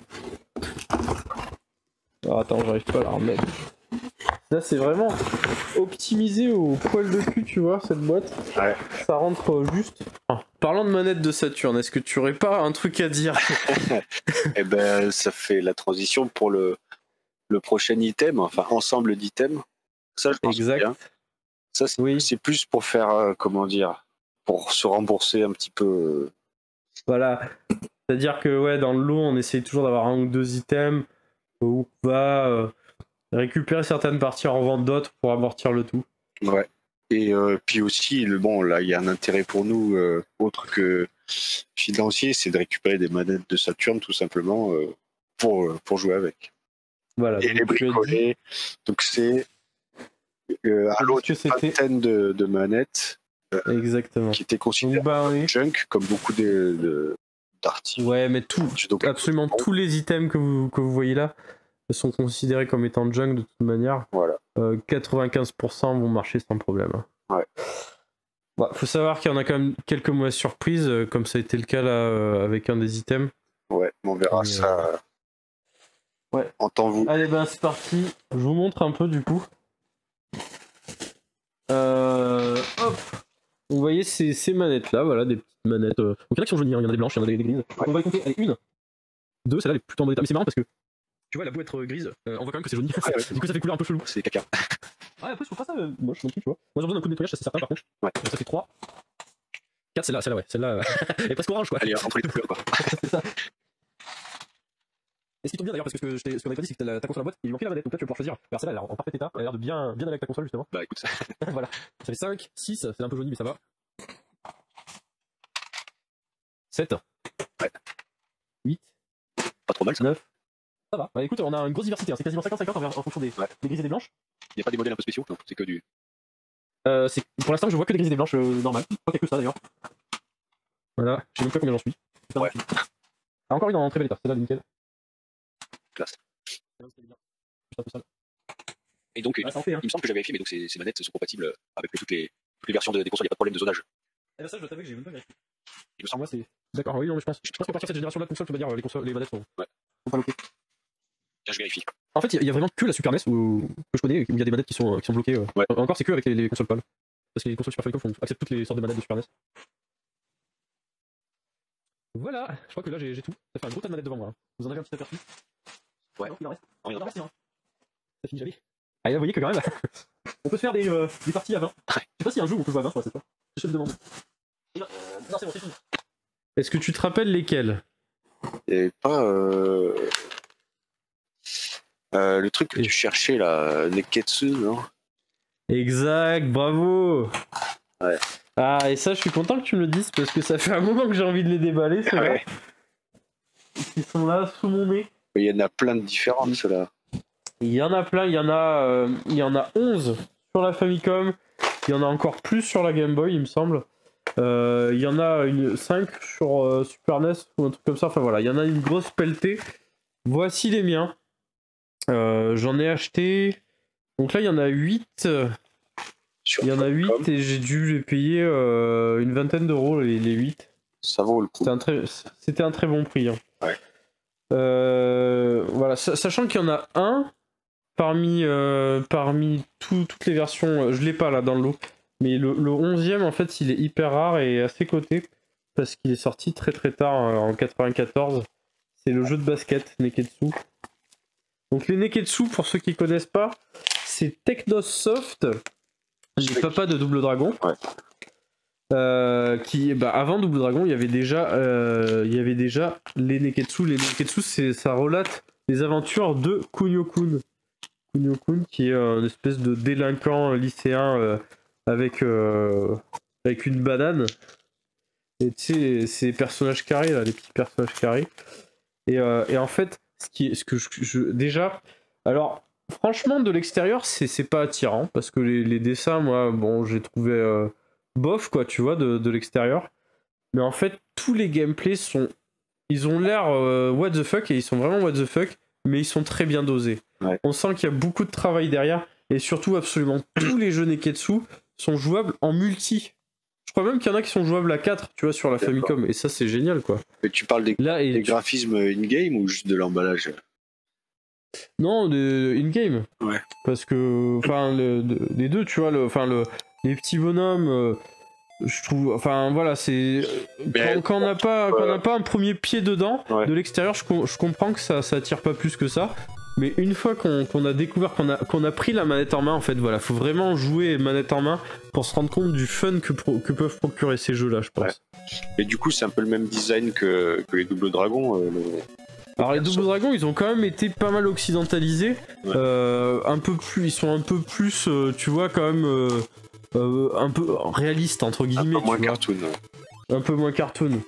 Alors, attends, j'arrive pas à la remettre. Là, c'est vraiment optimisé au poil de cul, tu vois, cette boîte. Ouais. Ça rentre juste. Parlant de manette de Saturn, est-ce que tu aurais pas un truc à dire? Eh ben, ça fait la transition pour le prochain item, enfin, ensemble d'items. Ça, je pense Exact. bien. Ça, c'est plus pour faire, comment dire, pour se rembourser un petit peu. Voilà. C'est-à-dire que, ouais, dans le lot, on essaye toujours d'avoir un ou deux items où on va récupérer certaines parties, en revendre d'autres pour amortir le tout. Ouais. Et puis aussi, bon, là, il y a un intérêt pour nous, autre que financier, c'est de récupérer des manettes de Saturn, tout simplement, pour jouer avec. Voilà. Et les bricoler. Donc, c'est à l'autre une vingtaine de manettes. Exactement. Qui étaient considérées junk, comme beaucoup d'articles. Ouais, mais absolument tous les items que vous voyez là sont considérés comme étant junk de toute manière. Voilà. 95% vont marcher sans problème. Ouais. Bah, faut savoir qu'il y en a quand même quelques mauvaises surprises, comme ça a été le cas là avec un des items. Ouais, on verra ça. Ouais. En temps vous. Allez, ben c'est parti. Je vous montre un peu du coup. Hop. Vous voyez ces manettes là, voilà, des petites manettes. Donc il y en a qui sont jaunes, il y en a des blanches, il y en a des grises. Ouais. On va y compter, allez, une, deux, celle-là elle est plutôt en bon état. Mais c'est marrant parce que tu vois, elle a beau être grise, on voit quand même que c'est jauni. Ouais, ouais. Du coup ça fait couleur un peu chelou. C'est caca. Ouais, après je trouve pas ça moche non plus, tu vois. Moi j'ai besoin d'un coup de nettoyage, ça c'est certain par contre. Ouais. Donc, ça fait 3. 4, celle-là, ouais. Celle-là, elle est presque orange quoi. Elle est entre les deux couleurs quoi. C'est ça. Et ce qui tombe bien d'ailleurs, parce que ce qu'on avait pas dit, c'est que ta console en boîte, il manquait la manette, donc là tu vas pouvoir choisir. Alors celle-là, elle est en parfait état, elle a l'air de bien aller avec ta console justement. Bah écoute, voilà. Ça fait 5, 6, c'est un peu jauni mais ça va. 7. Ouais. 8. Pas trop mal ça. 9. Ça va. Bah écoute, on a une grosse diversité, hein. C'est quasiment 50-50 en fonction des grises et des blanches. Il n'y a pas des modèles un peu spéciaux, non, c'est que du. Pour l'instant, je vois que des grises et des blanches normales. Je crois qu'il y a que ça d'ailleurs. Voilà, je sais même pas combien j'en suis. Ouais. Ah, encore une en très bel état, celle-là, nickel. Classe. Et donc, il me semble que j'avais vérifié, mais donc ces manettes sont compatibles avec toutes les versions des consoles, il n'y a pas de problème de zonage. Et là, ça, je t'avais que j'ai même pas vérifié. Il me semble. Moi, c'est. D'accord, oui, non, mais je pense qu'à partir de cette génération-là de consoles, tu vas dire les manettes sont pas loquées. Tiens, je vérifie. En fait, il y a vraiment que la Super NES que je connais où il y a des manettes qui sont bloquées. Ouais. Encore, c'est que avec les consoles PAL. Parce que les consoles Super Famicom acceptent toutes les sortes de manettes de Super NES. Voilà, je crois que là j'ai tout. Ça fait un gros tas de manettes devant moi. Hein. Vous en avez un petit aperçu? Ouais. Non, il en reste. Oh, il en reste. Hein. Ça finit jamais. Ah, là, vous voyez que quand même, on peut se faire des parties à 20. Je sais pas si un jour on peut jouer à 20, c'est ça. Je te demande. Non, c'est bon, c'est fini. Est-ce que tu te rappelles lesquels? Et pas. Le truc que tu cherchais là, Neketsu, non? Exact, bravo. Ouais. Ah, et ça, je suis content que tu me le dises parce que ça fait un moment que j'ai envie de les déballer, c'est vrai. Ils sont là sous mon nez. Il y en a plein de différentes, ceux-là. Il y en a plein, il y en a 11 sur la Famicom, il y en a encore plus sur la Game Boy, il me semble. Il y en a 5 sur Super NES ou un truc comme ça, enfin voilà, il y en a une grosse pelletée. Voici les miens. J'en ai acheté. Donc là, il y en a 8. Il y en a 8 et j'ai dû les payer une vingtaine d'euros, les 8. Ça vaut le coup. C'était un très bon prix. Hein. Ouais. Voilà, sachant qu'il y en a un parmi toutes les versions, je l'ai pas là dans le lot, mais le 11e en fait il est hyper rare et assez coté parce qu'il est sorti très très tard en 94. C'est le jeu de basket Neketsu. Donc les Neketsu, pour ceux qui connaissent pas, c'est Technosoft, les papas de Double Dragon. Ouais. Avant Double Dragon, il y avait déjà les Neketsu. Les Neketsu, ça relate les aventures de Kunio-kun. Kunio-kun, qui est une espèce de délinquant lycéen avec une banane. Et tu sais, ces personnages carrés, là, les petits personnages carrés. Et en fait, déjà... Alors, franchement, de l'extérieur, c'est pas attirant, parce que les dessins, moi, bon, j'ai trouvé bof, quoi, tu vois, de l'extérieur. Mais en fait, tous les gameplays ils ont l'air what the fuck, et ils sont vraiment what the fuck, mais ils sont très bien dosés. Ouais. On sent qu'il y a beaucoup de travail derrière, et surtout, absolument tous les jeux Neketsu sont jouables en multi. Je crois même qu'il y en a qui sont jouables à 4, tu vois, sur la Famicom, et ça, c'est génial, quoi. Mais tu parles des graphismes in-game ou juste de l'emballage? Non, in-game. Ouais. Parce que, enfin, les deux, tu vois, les petits bonhommes, je trouve, enfin, voilà, c'est... Quand on n'a pas un premier pied dedans, ouais. De l'extérieur, je comprends que ça attire pas plus que ça. Mais une fois qu'on a découvert, qu'on a pris la manette en main, en fait, voilà, faut vraiment jouer manette en main pour se rendre compte du fun que peuvent procurer ces jeux-là, je pense. Ouais. Et du coup, c'est un peu le même design que les Double Dragon. Alors les Double Dragon, ils ont quand même été pas mal occidentalisés, ouais. Ils sont un peu plus, tu vois, quand même un peu réalistes entre guillemets. Un peu moins cartoon. Ouais. Un peu moins cartoon.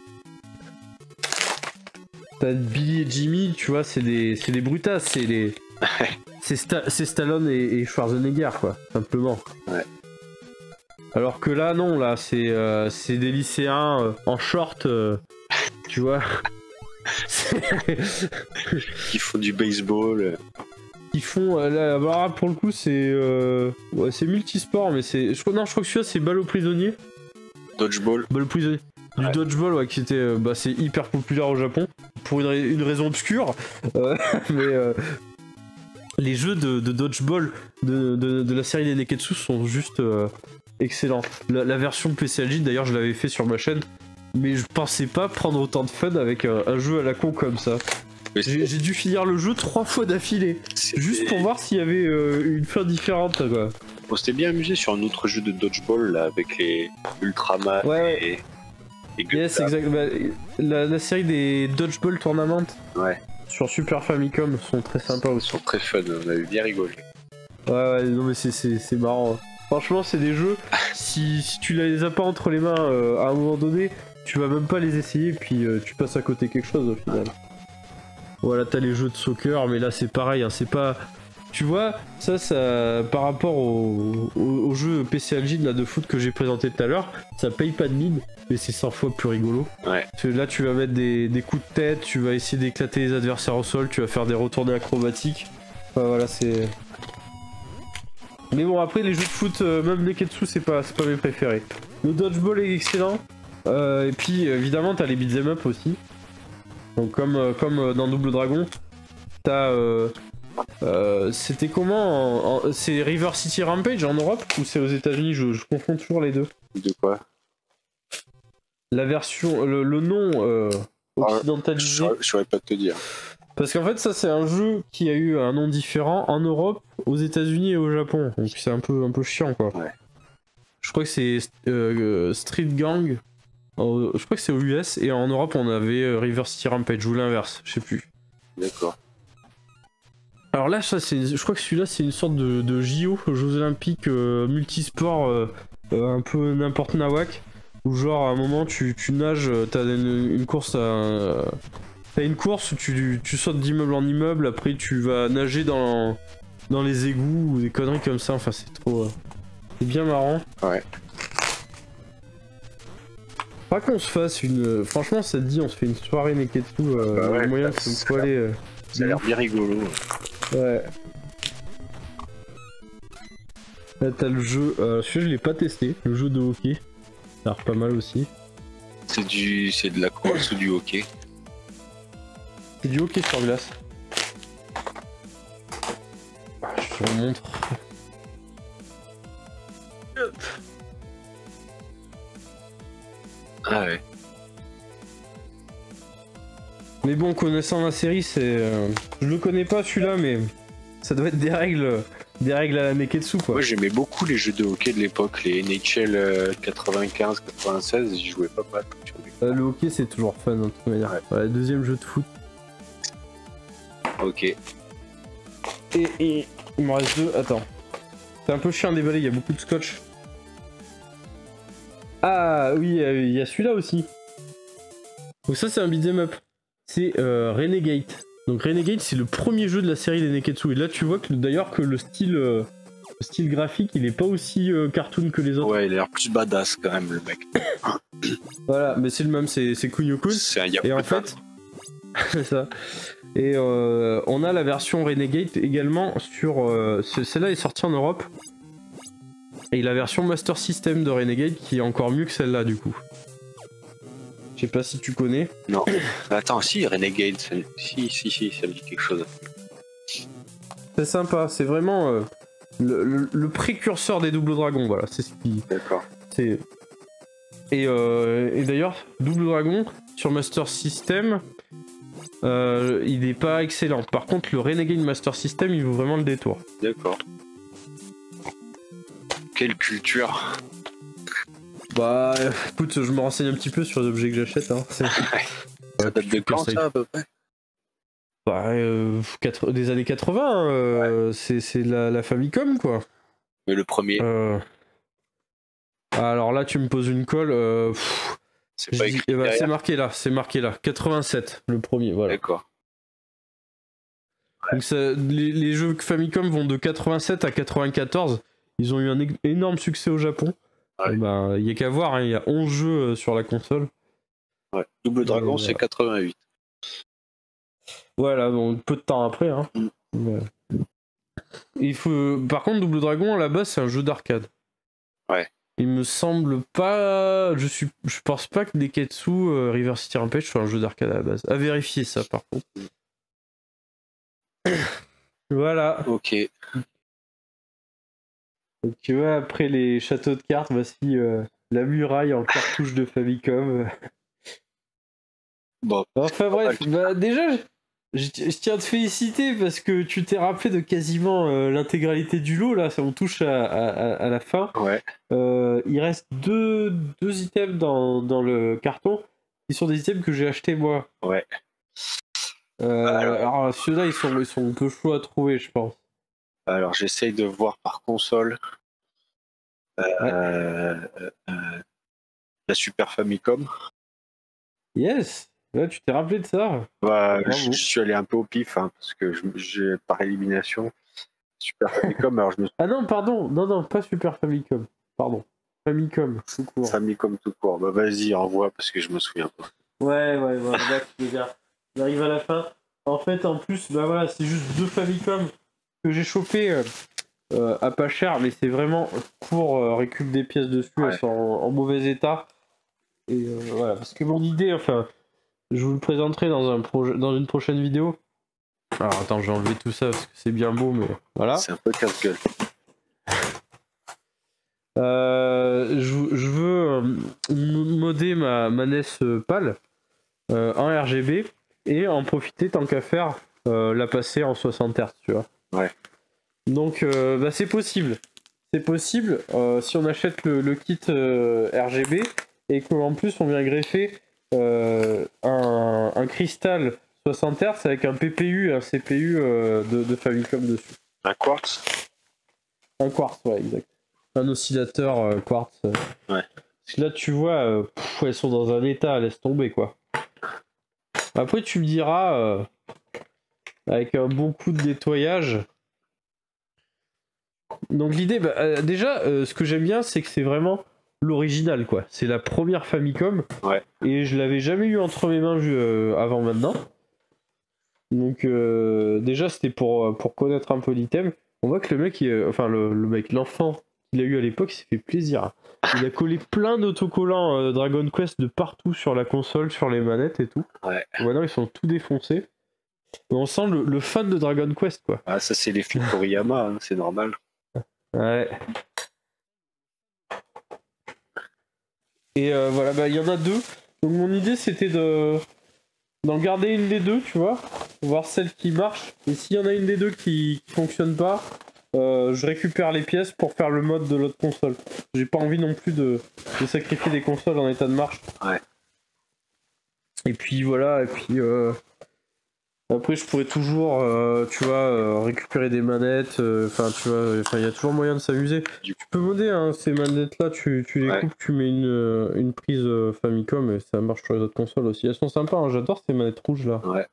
T'as Billy et Jimmy, tu vois, c'est des brutasses, c'est Stallone et Schwarzenegger, quoi, simplement. Ouais. Alors que là, non, là, c'est des lycéens en short, tu vois. Qui font du baseball. Ils font là, pour le coup c'est multisport, mais je crois que celui-là c'est balle aux prisonniers. Dodgeball. Balle aux prisonniers. Du dodgeball, ouais, qui était c'est hyper populaire au Japon pour une raison obscure. Mais les jeux de dodgeball de la série des Neketsu sont juste excellents. La version PC Engine, d'ailleurs, je l'avais fait sur ma chaîne. Mais je pensais pas prendre autant de fun avec un jeu à la con comme ça. J'ai dû finir le jeu 3 fois d'affilée, juste pour voir s'il y avait une fin différente, quoi. On s'était bien amusé sur un autre jeu de dodgeball là, avec les Ultraman et yes, exact. Bah, la série des Dodgeball Tournament sur Super Famicom sont très sympas aussi. Ils sont très fun, on avait bien rigolé. Ouais, non mais c'est marrant. Franchement, c'est des jeux, si tu les as pas entre les mains à un moment donné, tu vas même pas les essayer, puis tu passes à côté quelque chose au final. Voilà, t'as les jeux de soccer, mais là c'est pareil, hein, c'est pas... Tu vois, ça par rapport au jeu PC Engine là, de foot que j'ai présenté tout à l'heure, ça paye pas de mine, mais c'est 100 fois plus rigolo. Ouais. Parce que là tu vas mettre des coups de tête, tu vas essayer d'éclater les adversaires au sol, tu vas faire des retournées acrobatiques. Enfin voilà, c'est... Mais bon, après les jeux de foot, même Neketsu, c'est pas mes préférés. Le dodgeball est excellent. Et puis évidemment t'as les beat'em up aussi. Donc comme dans Double Dragon, t'as c'était comment c'est River City Rampage en Europe ou c'est aux États-Unis? Je confonds toujours les deux. De quoi? La version, le nom occidentalisé. Je saurais pas te dire. Parce qu'en fait ça c'est un jeu qui a eu un nom différent en Europe, aux États-Unis et au Japon. Donc c'est un peu chiant quoi. Ouais. Je crois que c'est Street Gang. Je crois que c'est aux US et en Europe on avait River City Rampage ou l'inverse, je sais plus. D'accord. Alors là, je crois que celui-là c'est une sorte de JO, Jeux Olympiques multisport, un peu n'importe nawak, où genre à un moment tu nages, t'as une course à... T'as une course où tu sautes d'immeuble en immeuble, après tu vas nager dans les égouts ou des conneries comme ça, enfin c'est trop... c'est bien marrant. Ouais. Pas qu'on se fasse une... Franchement ça te dit on se fait une soirée Neketsu, ouais, moyen que ça me aller... ça a l'air bien rigolo. Ouais. Là t'as le jeu, celui-là je l'ai pas testé, le jeu de hockey. Ça a l'air pas mal aussi. C'est de la course ou du hockey? C'est du hockey sur glace. Je te remontre. Ah ouais. Mais bon, connaissant la série, c'est... je le connais pas celui-là, mais ça doit être des règles des règles à la Neketsu, quoi. Moi j'aimais beaucoup les jeux de hockey de l'époque, les NHL 95, 96, j'y jouais pas mal. Le hockey c'est toujours fun, de toute manière. Ouais. Voilà, deuxième jeu de foot. Ok. Et il m'en reste 2, attends. C'est un peu chiant à déballer, il y a beaucoup de scotch. Ah oui, il y a celui-là aussi. Donc ça c'est un beat'em up. C'est Renegade. Donc Renegade c'est le premier jeu de la série des Neketsu. Et là tu vois que d'ailleurs que le style graphique il est pas aussi cartoon que les autres. Ouais, il a l'air plus badass quand même le mec. Voilà, mais c'est le même, c'est Kunio-kun. C'est un Yakuza. Et en fait, c'est ça. Et on a la version Renegade également sur... celle-là est sortie en Europe. Et la version Master System de Renegade qui est encore mieux que celle-là du coup. Je sais pas si tu connais. Non. Attends, si, Renegade, ça... si, ça me dit quelque chose. C'est sympa, c'est vraiment le précurseur des Double Dragon, voilà, c'est ce qui... D'accord. C'est... Et d'ailleurs, Double Dragon, sur Master System, il n'est pas excellent. Par contre, le Renegade Master System, il vaut vraiment le détour. D'accord. Quelle culture. Bah, écoute, je me renseigne un petit peu sur les objets que j'achète. Hein. Ça date de quand ça à peu près? Bah, des années 80, c'est la Famicom quoi. Mais le premier, Alors là, tu me poses une colle. c'est pas écrit c'est derrière. marqué là. 87, le premier, voilà. D'accord. Donc les jeux Famicom vont de 87 à 94. Ils ont eu un énorme succès au Japon. Ouais. Bah, y a qu'à voir, il y a 11 jeux sur la console. Ouais. Double Dragon, c'est 88. Voilà, donc peu de temps après. Hein. Mm. Il faut... Par contre, Double Dragon, à la base, c'est un jeu d'arcade. Ouais. Il me semble pas... Je pense pas que Neketsu River City Rampage soit un jeu d'arcade à la base. À vérifier ça, par contre. Voilà. Ok. Donc ouais, après les châteaux de cartes, voici la muraille en cartouche de Famicom. Bon. Enfin bref, bah, déjà, je tiens à te féliciter parce que tu t'es rappelé de quasiment l'intégralité du lot, là, on touche à la fin. Ouais. Il reste deux items dans le carton qui sont des items que j'ai achetés moi. Ouais. Alors ceux-là, ils sont un peu chauds à trouver, je pense. Alors j'essaye de voir par console. La Super Famicom. Yes! Là, tu t'es rappelé de ça? Bah, Bravo. je suis allé un peu au pif hein, parce que j'ai par élimination Super Famicom. Alors je me suis Ah non, pardon, non, pas Super Famicom. Pardon. Famicom, tout court. Famicom tout court. Bah vas-y, envoie parce que je me souviens pas. Ouais, là, tu veux dire. On arrive à la fin. En fait, en plus, bah voilà, c'est juste 2 Famicom que j'ai chopé à pas cher, mais c'est vraiment pour récup des pièces dessus, Ouais. elles sont en mauvais état. Et voilà, parce que mon idée, enfin, je vous le présenterai dans une prochaine vidéo. Alors attends, je vais enlever tout ça parce que c'est bien beau, mais voilà. C'est un peu casse-gueule. Je veux modder ma NES PAL en RGB et en profiter tant qu'à faire la passer en 60 Hz, tu vois. Ouais. Donc bah, c'est possible. C'est possible si on achète le kit RGB et qu'en plus on vient greffer un cristal 60 Hz avec un PPU et un CPU de Famicom dessus. Un quartz. Un quartz, ouais, exact. Un oscillateur quartz. Ouais. Parce que là, tu vois, elles sont dans un état, laisse tomber, quoi. Après, tu me diras, avec un bon coup de nettoyage. Donc, l'idée, bah, déjà, ce que j'aime bien, c'est que c'est vraiment l'original, quoi. C'est la première Famicom. Ouais. Et je l'avais jamais eu entre mes mains avant maintenant. Donc, déjà, c'était pour connaître un peu l'item. On voit que le mec, l'enfant qu'il a eu à l'époque, il s'est fait plaisir. Il a collé plein d'autocollants Dragon Quest de partout sur la console, sur les manettes et tout. Ouais. Maintenant, ils sont tout défoncés. Et on sent le fan de Dragon Quest, quoi. Ah, ça c'est les films Toriyama, hein, c'est normal. Ouais. Et voilà, bah il y en a 2. Donc mon idée c'était d'en garder une des deux, tu vois, voir celle qui marche. Et s'il y en a une des deux qui fonctionne pas, je récupère les pièces pour faire le mode de l'autre console. J'ai pas envie non plus de sacrifier des consoles en état de marche. Ouais. Et puis voilà, et puis après je pourrais toujours, tu vois, récupérer des manettes. Enfin, tu vois, il y a toujours moyen de s'amuser. Tu peux modder hein, ces manettes-là, tu les coupes, tu mets une prise Famicom et ça marche sur les autres consoles aussi. Elles sont sympas, hein, j'adore ces manettes rouges là. Ouais.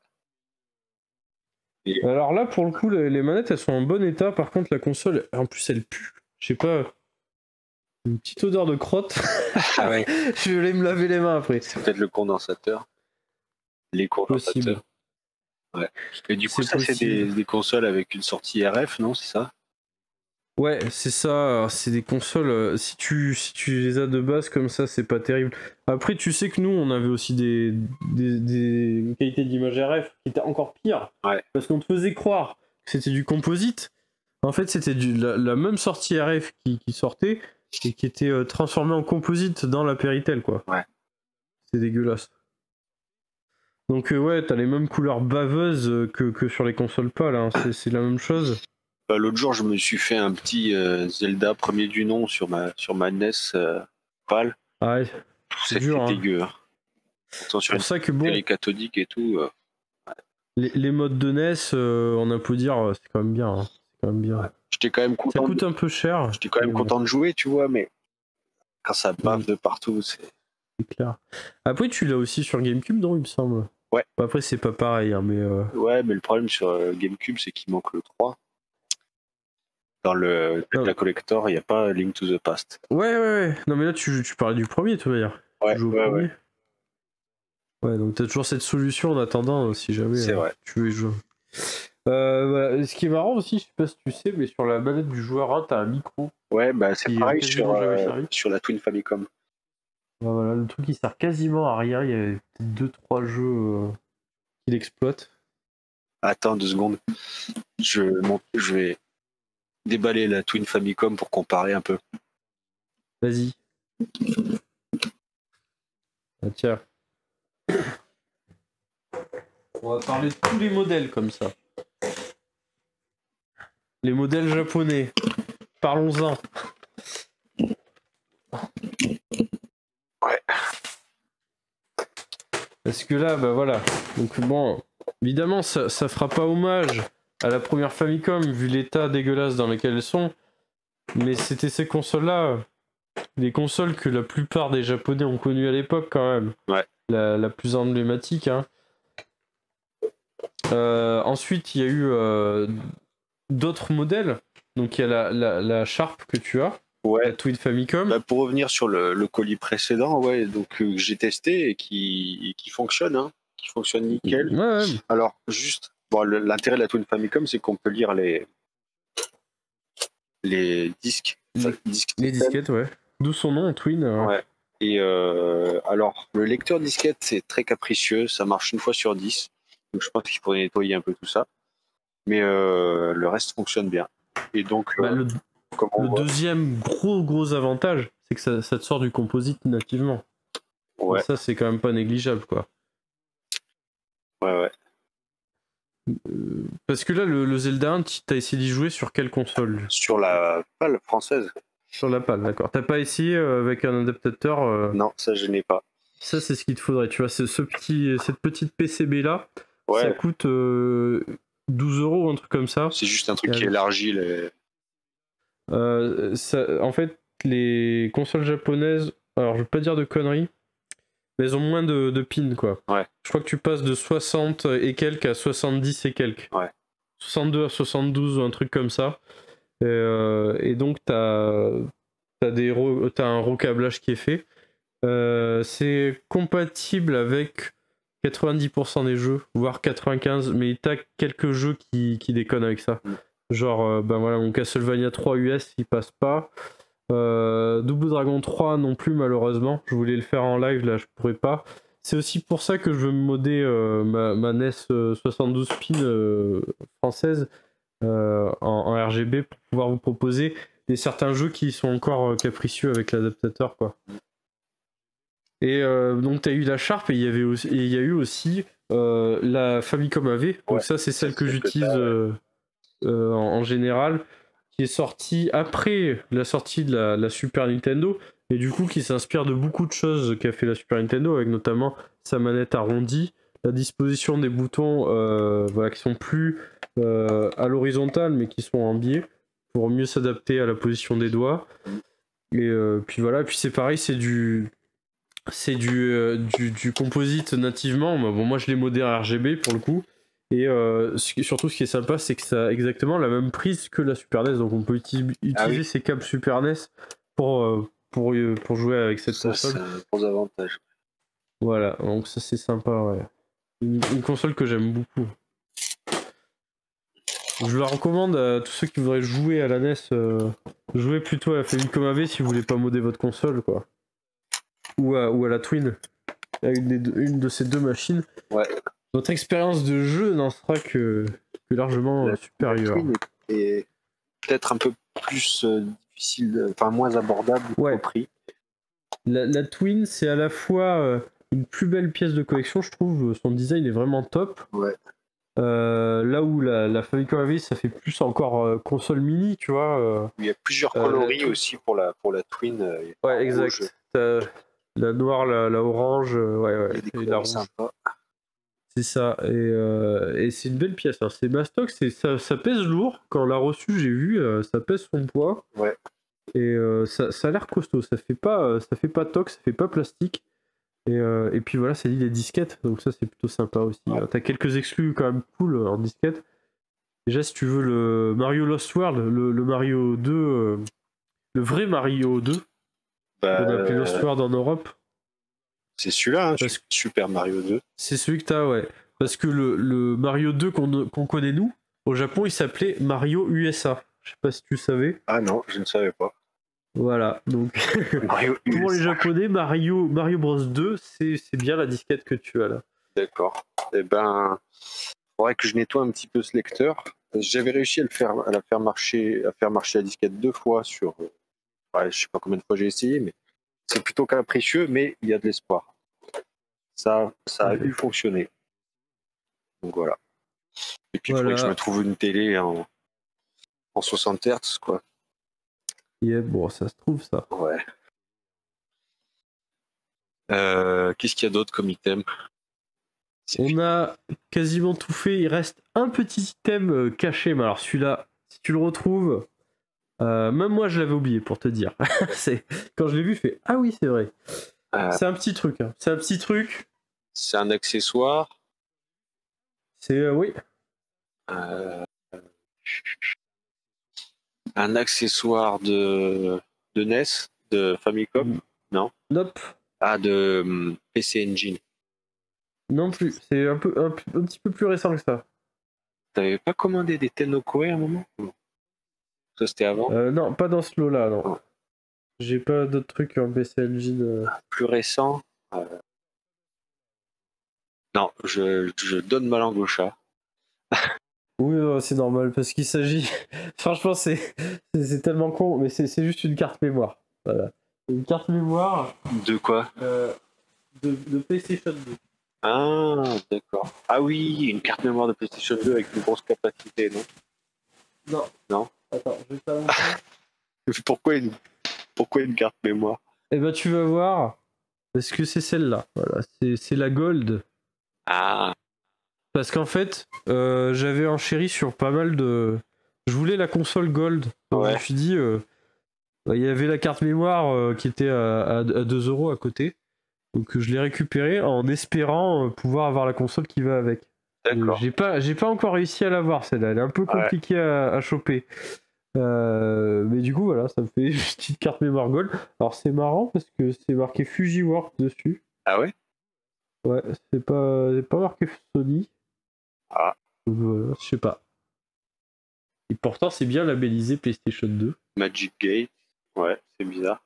Et... Alors là, pour le coup, les manettes elles sont en bon état. Par contre, la console, en plus, elle pue. Je sais pas. Une petite odeur de crotte. Ah ouais. Je vais aller me laver les mains après. C'est peut-être le condensateur. Les condensateurs. Possible. Ouais. Et du coup, C'est ça, c'est possible. des consoles avec une sortie RF, non? C'est ça? Ouais, c'est ça. C'est des consoles. Si tu les as de base comme ça, c'est pas terrible. Après, tu sais que nous, on avait aussi des qualités d'image RF qui étaient encore pires. Ouais. Parce qu'on te faisait croire que c'était du composite. En fait, c'était la même sortie RF qui sortait et qui était transformée en composite dans la Péritel, quoi. Ouais. C'est dégueulasse. Donc ouais, t'as les mêmes couleurs baveuses que sur les consoles PAL, hein. C'est la même chose. L'autre jour, je me suis fait un petit Zelda premier du nom sur ma NES PAL. Ah ouais, C'était dur, hein. dégueu. Pourtant, sur C'est pour ça que bon, télé cathodique et tout. les modes de NES, on a pu dire, c'est quand même bien. Hein. C'est quand même bien. Ouais. J'étais quand même content. Ça coûte un peu cher. J'étais quand même content de jouer, tu vois, mais quand ça bave de partout, c'est clair. Après, tu l'as aussi sur GameCube, non, il me semble. Ouais. Après, c'est pas pareil, hein, mais. Ouais, mais le problème sur GameCube, c'est qu'il manque le 3. Dans le la collector, il n'y a pas Link to the Past. Ouais. Non, mais là, tu parlais du premier, tu veux dire. Ouais, tu joues au premier. Ouais, donc t'as toujours cette solution en attendant, si jamais vrai. tu veux y jouer. Voilà. Ce qui est marrant aussi, je sais pas si tu sais, mais sur la manette du joueur 1, t'as un micro. Ouais, bah c'est pareil sur la Twin Famicom. Voilà, le truc il sert quasiment à rien, il y a peut-être 2-3 jeux qu'il exploite. Attends 2 secondes. Je vais déballer la Twin Famicom pour comparer un peu. Vas-y. Ah, tiens. On va parler de tous les modèles comme ça. Les modèles japonais. Parlons-en. Ouais. Parce que là, bah voilà. Donc bon, évidemment, ça fera pas hommage à la première Famicom, vu l'état dégueulasse dans lequel elles sont. Mais c'était ces consoles-là, les consoles que la plupart des Japonais ont connues à l'époque quand même. Ouais. La plus emblématique, hein. Ensuite, il y a eu d'autres modèles. Donc il y a la Sharp que tu as, la Twin Famicom. Bah, pour revenir sur le colis précédent, ouais, donc j'ai testé et qui fonctionne, hein, qui fonctionne nickel. Ouais. Alors juste, bon, l'intérêt de la Twin Famicom, c'est qu'on peut lire les disques. Les disquettes, ouais. D'où son nom, Twin. Ouais. Et alors, le lecteur disquette, c'est très capricieux, ça marche une fois sur 10. Donc je pense qu'il faudrait nettoyer un peu tout ça. Mais le reste fonctionne bien. Et donc, le deuxième gros avantage, c'est que ça te sort du composite nativement. Ouais. Et ça, c'est quand même pas négligeable, quoi. Ouais. Parce que là, le Zelda 1, t'as essayé d'y jouer sur quelle console? Sur la PAL française. Sur la PAL, d'accord. T'as pas essayé avec un adaptateur Non, ça je n'ai pas. Ça, c'est ce qu'il te faudrait, tu vois. Cette petite PCB là, ouais. Ça coûte 12 €, un truc comme ça. C'est juste un truc qui élargit les. En fait, les consoles japonaises, alors je veux pas dire de conneries, mais elles ont moins de pins, quoi. Ouais. Je crois que tu passes de 60 et quelques à 70 et quelques. Ouais. 62 à 72 ou un truc comme ça. Et donc t'as un recablage qui est fait. C'est compatible avec 90% des jeux, voire 95%, mais t'as quelques jeux qui déconnent avec ça. Genre, ben voilà, mon Castlevania 3 US, il passe pas. Double Dragon 3 non plus, malheureusement. Je voulais le faire en live, là, je pourrais pas. C'est aussi pour ça que je veux modder ma NES 72 pins française en RGB pour pouvoir vous proposer certains jeux qui sont encore capricieux avec l'adaptateur, quoi. Et donc t'as eu la Sharp et il y a eu aussi la Famicom AV. Donc ça c'est celle que j'utilise en général. qui est sorti après la sortie de la Super Nintendo, et du coup qui s'inspire de beaucoup de choses qu'a fait la Super Nintendo, avec notamment sa manette arrondie, la disposition des boutons voilà, qui sont plus à l'horizontale mais qui sont en biais pour mieux s'adapter à la position des doigts. Et puis voilà, puis c'est pareil, c'est du composite nativement. Bon, moi je l'ai modé en RGB pour le coup. Et surtout ce qui est sympa, c'est que ça a exactement la même prise que la Super NES, donc on peut utiliser ces câbles Super NES pour jouer avec cette console. C'est un gros avantage. Voilà, donc ça c'est sympa, ouais. Une console que j'aime beaucoup. Je la recommande à tous ceux qui voudraient jouer à la NES, jouer plutôt à la Famicom AV si vous voulez pas modder votre console, quoi. Ou à la Twin, à une de ces deux machines. Ouais. Votre expérience de jeu n'en sera que largement supérieure. La Twin est peut-être un peu plus difficile, enfin moins abordable au prix. La Twin, c'est à la fois une plus belle pièce de collection, je trouve. Son design est vraiment top. Ouais. Là où la Famicom AV, ça fait plus encore console mini, tu vois. Il y a plusieurs coloris aussi pour la Twin. Ouais, exact. La noire, la orange, ouais. Et la rouge. Sympa. C'est ça. Et c'est une belle pièce. Hein. C'est mastoc, ça pèse lourd. Quand on l'a reçu, j'ai vu, ça pèse son poids. Ouais. Et ça a l'air costaud. Ça fait pas tox, ça fait pas plastique. Et puis voilà, ça lit les disquettes, donc ça c'est plutôt sympa aussi. Ouais. T'as quelques exclus quand même cool en disquette. Déjà, si tu veux le Mario Lost World, le Mario 2, le vrai Mario 2, qu'on a appelé Lost World en Europe. C'est celui-là, hein, Super Mario 2. C'est celui que t'as, ouais. Parce que le Mario 2 qu'on connaît nous, au Japon, il s'appelait Mario USA. Je sais pas si tu savais. Ah non, je ne savais pas. Voilà, donc pour les Japonais, Mario Bros 2, c'est bien la disquette que tu as là. D'accord. Eh ben, faudrait que je nettoie un petit peu ce lecteur. J'avais réussi à faire marcher la disquette 2 fois sur, je sais pas combien de fois j'ai essayé, mais c'est plutôt capricieux, mais il y a de l'espoir. Ça a dû fonctionner. Donc voilà. Et puis il faudrait que je me trouve une télé en 60 Hz, quoi. Yeah, bon, ça se trouve, ça. Ouais. Qu'est-ce qu'il y a d'autre comme item? On a quasiment tout fait. Il reste un petit item caché, mais alors celui-là, si tu le retrouves, même moi je l'avais oublié pour te dire. Quand je l'ai vu, je fais ah oui, c'est vrai. C'est un petit truc. Hein. C'est un petit truc. C'est un accessoire. C'est oui. Un accessoire de NES, de Famicom, non? Nope. Ah, de PC Engine. Non plus, c'est un petit peu plus récent que ça. T'avais pas commandé des Tenno-Koei à un moment? Ça c'était avant? Non, pas dans ce lot-là, non. Oh. J'ai pas d'autres trucs en PC Engine. Plus récent? Non, je donne ma langue au chat. Oui, c'est normal, parce qu'il s'agit... Franchement, c'est tellement con, mais c'est juste une carte mémoire. Voilà. Une carte mémoire... De quoi? De PlayStation 2. Ah, d'accord. Ah oui, une carte mémoire de PlayStation 2 avec une grosse capacité, non? Non. Non? Attends, je vais t'annoncer. Pourquoi une carte mémoire? Eh ben, tu vas voir, parce que c'est celle-là. Voilà, c'est la Gold. Ah. Parce qu'en fait, j'avais enchéri sur pas mal de... Je voulais la console Gold. Donc je me suis dit, il y avait la carte mémoire qui était à 2 € à côté. Donc je l'ai récupérée en espérant pouvoir avoir la console qui va avec. D'accord. J'ai pas encore réussi à l'avoir celle-là. Elle est un peu compliquée à choper. Mais du coup, voilà, ça me fait une petite carte mémoire Gold. Alors c'est marrant parce que c'est marqué Fujiworks dessus. Ah ouais? Ouais, c'est pas marqué Sony. Ah. Voilà, je sais pas. Et pourtant, c'est bien labellisé PlayStation 2. Magic Gate. Ouais, c'est bizarre.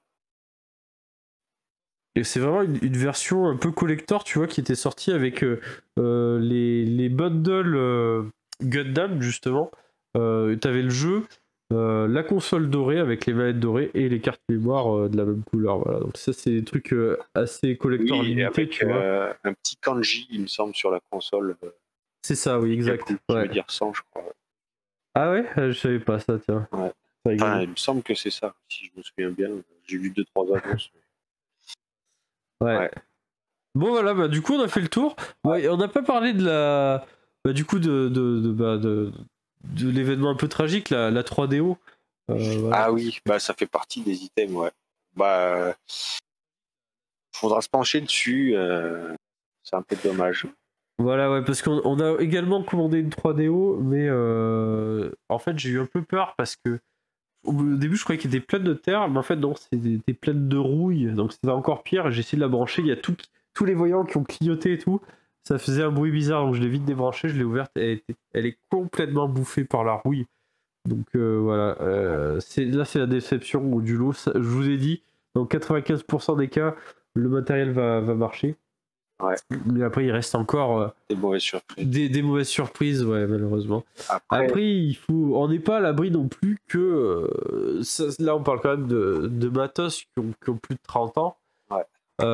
Et c'est vraiment une version un peu collector, tu vois, qui était sortie avec les bundles Gundam, justement. T'avais le jeu, la console dorée avec les manettes dorées et les cartes mémoire de la même couleur. Voilà. Donc ça, c'est des trucs assez collector limités, tu vois. Un petit kanji, il me semble, sur la console. C'est ça, oui, exact. Je veux dire 100, je crois. Ah ouais? Je savais pas ça, tiens. Ouais. C'est rigolo. Enfin, il me semble que c'est ça, si je me souviens bien. J'ai vu 2-3 annonces. Ouais. Bon voilà, bah du coup on a fait le tour. Ouais, on n'a pas parlé de la, bah, du coup de l'événement un peu tragique, la 3DO. Voilà. Ah oui, bah ça fait partie des items, ouais. Bah, faudra se pencher dessus. C'est un peu dommage. Voilà, ouais, parce qu'on a également commandé une 3DO, mais en fait j'ai eu un peu peur parce que au début je croyais qu'il était plein de terre, mais en fait non, c'était plein de rouille, donc c'était encore pire. J'ai essayé de la brancher, il y a tous les voyants qui ont clignoté et tout. Ça faisait un bruit bizarre, donc je l'ai vite débranchée, je l'ai ouverte, elle est complètement bouffée par la rouille. Donc voilà, là c'est la déception du lot. Je vous ai dit, dans 95% des cas, le matériel va marcher. Ouais. Mais après, il reste encore Des mauvaises surprises. des mauvaises surprises, ouais, malheureusement. Après on n'est pas à l'abri non plus que. Là, on parle quand même de matos qui ont plus de 30 ans. Ouais.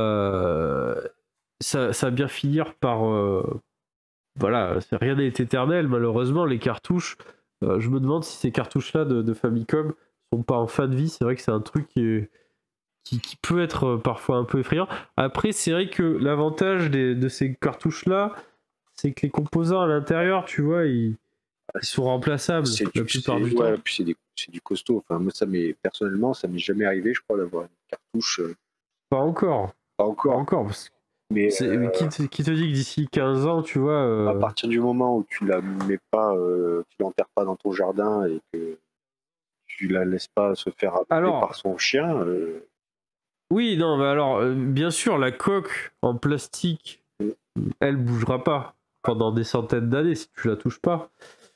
Ça va bien finir par. Voilà, rien n'est éternel, malheureusement. Les cartouches, je me demande si ces cartouches-là de Famicom sont pas en fin de vie. C'est vrai que c'est un truc qui peut être parfois un peu effrayant. Après, c'est vrai que l'avantage de ces cartouches-là, c'est que les composants à l'intérieur, tu vois, ils sont remplaçables la plupart du temps. Ouais, puis c'est du costaud. Enfin, moi, personnellement, ça m'est jamais arrivé, je crois, d'avoir une cartouche. Pas encore. Pas encore. Parce que mais qui te dit que d'ici 15 ans, tu vois. À partir du moment où tu la mets pas, tu l'enterres pas dans ton jardin et que tu la laisses pas se faire appeler par son chien. Oui, non, mais alors, bien sûr, la coque en plastique, elle bougera pas pendant des centaines d'années si tu la touches pas.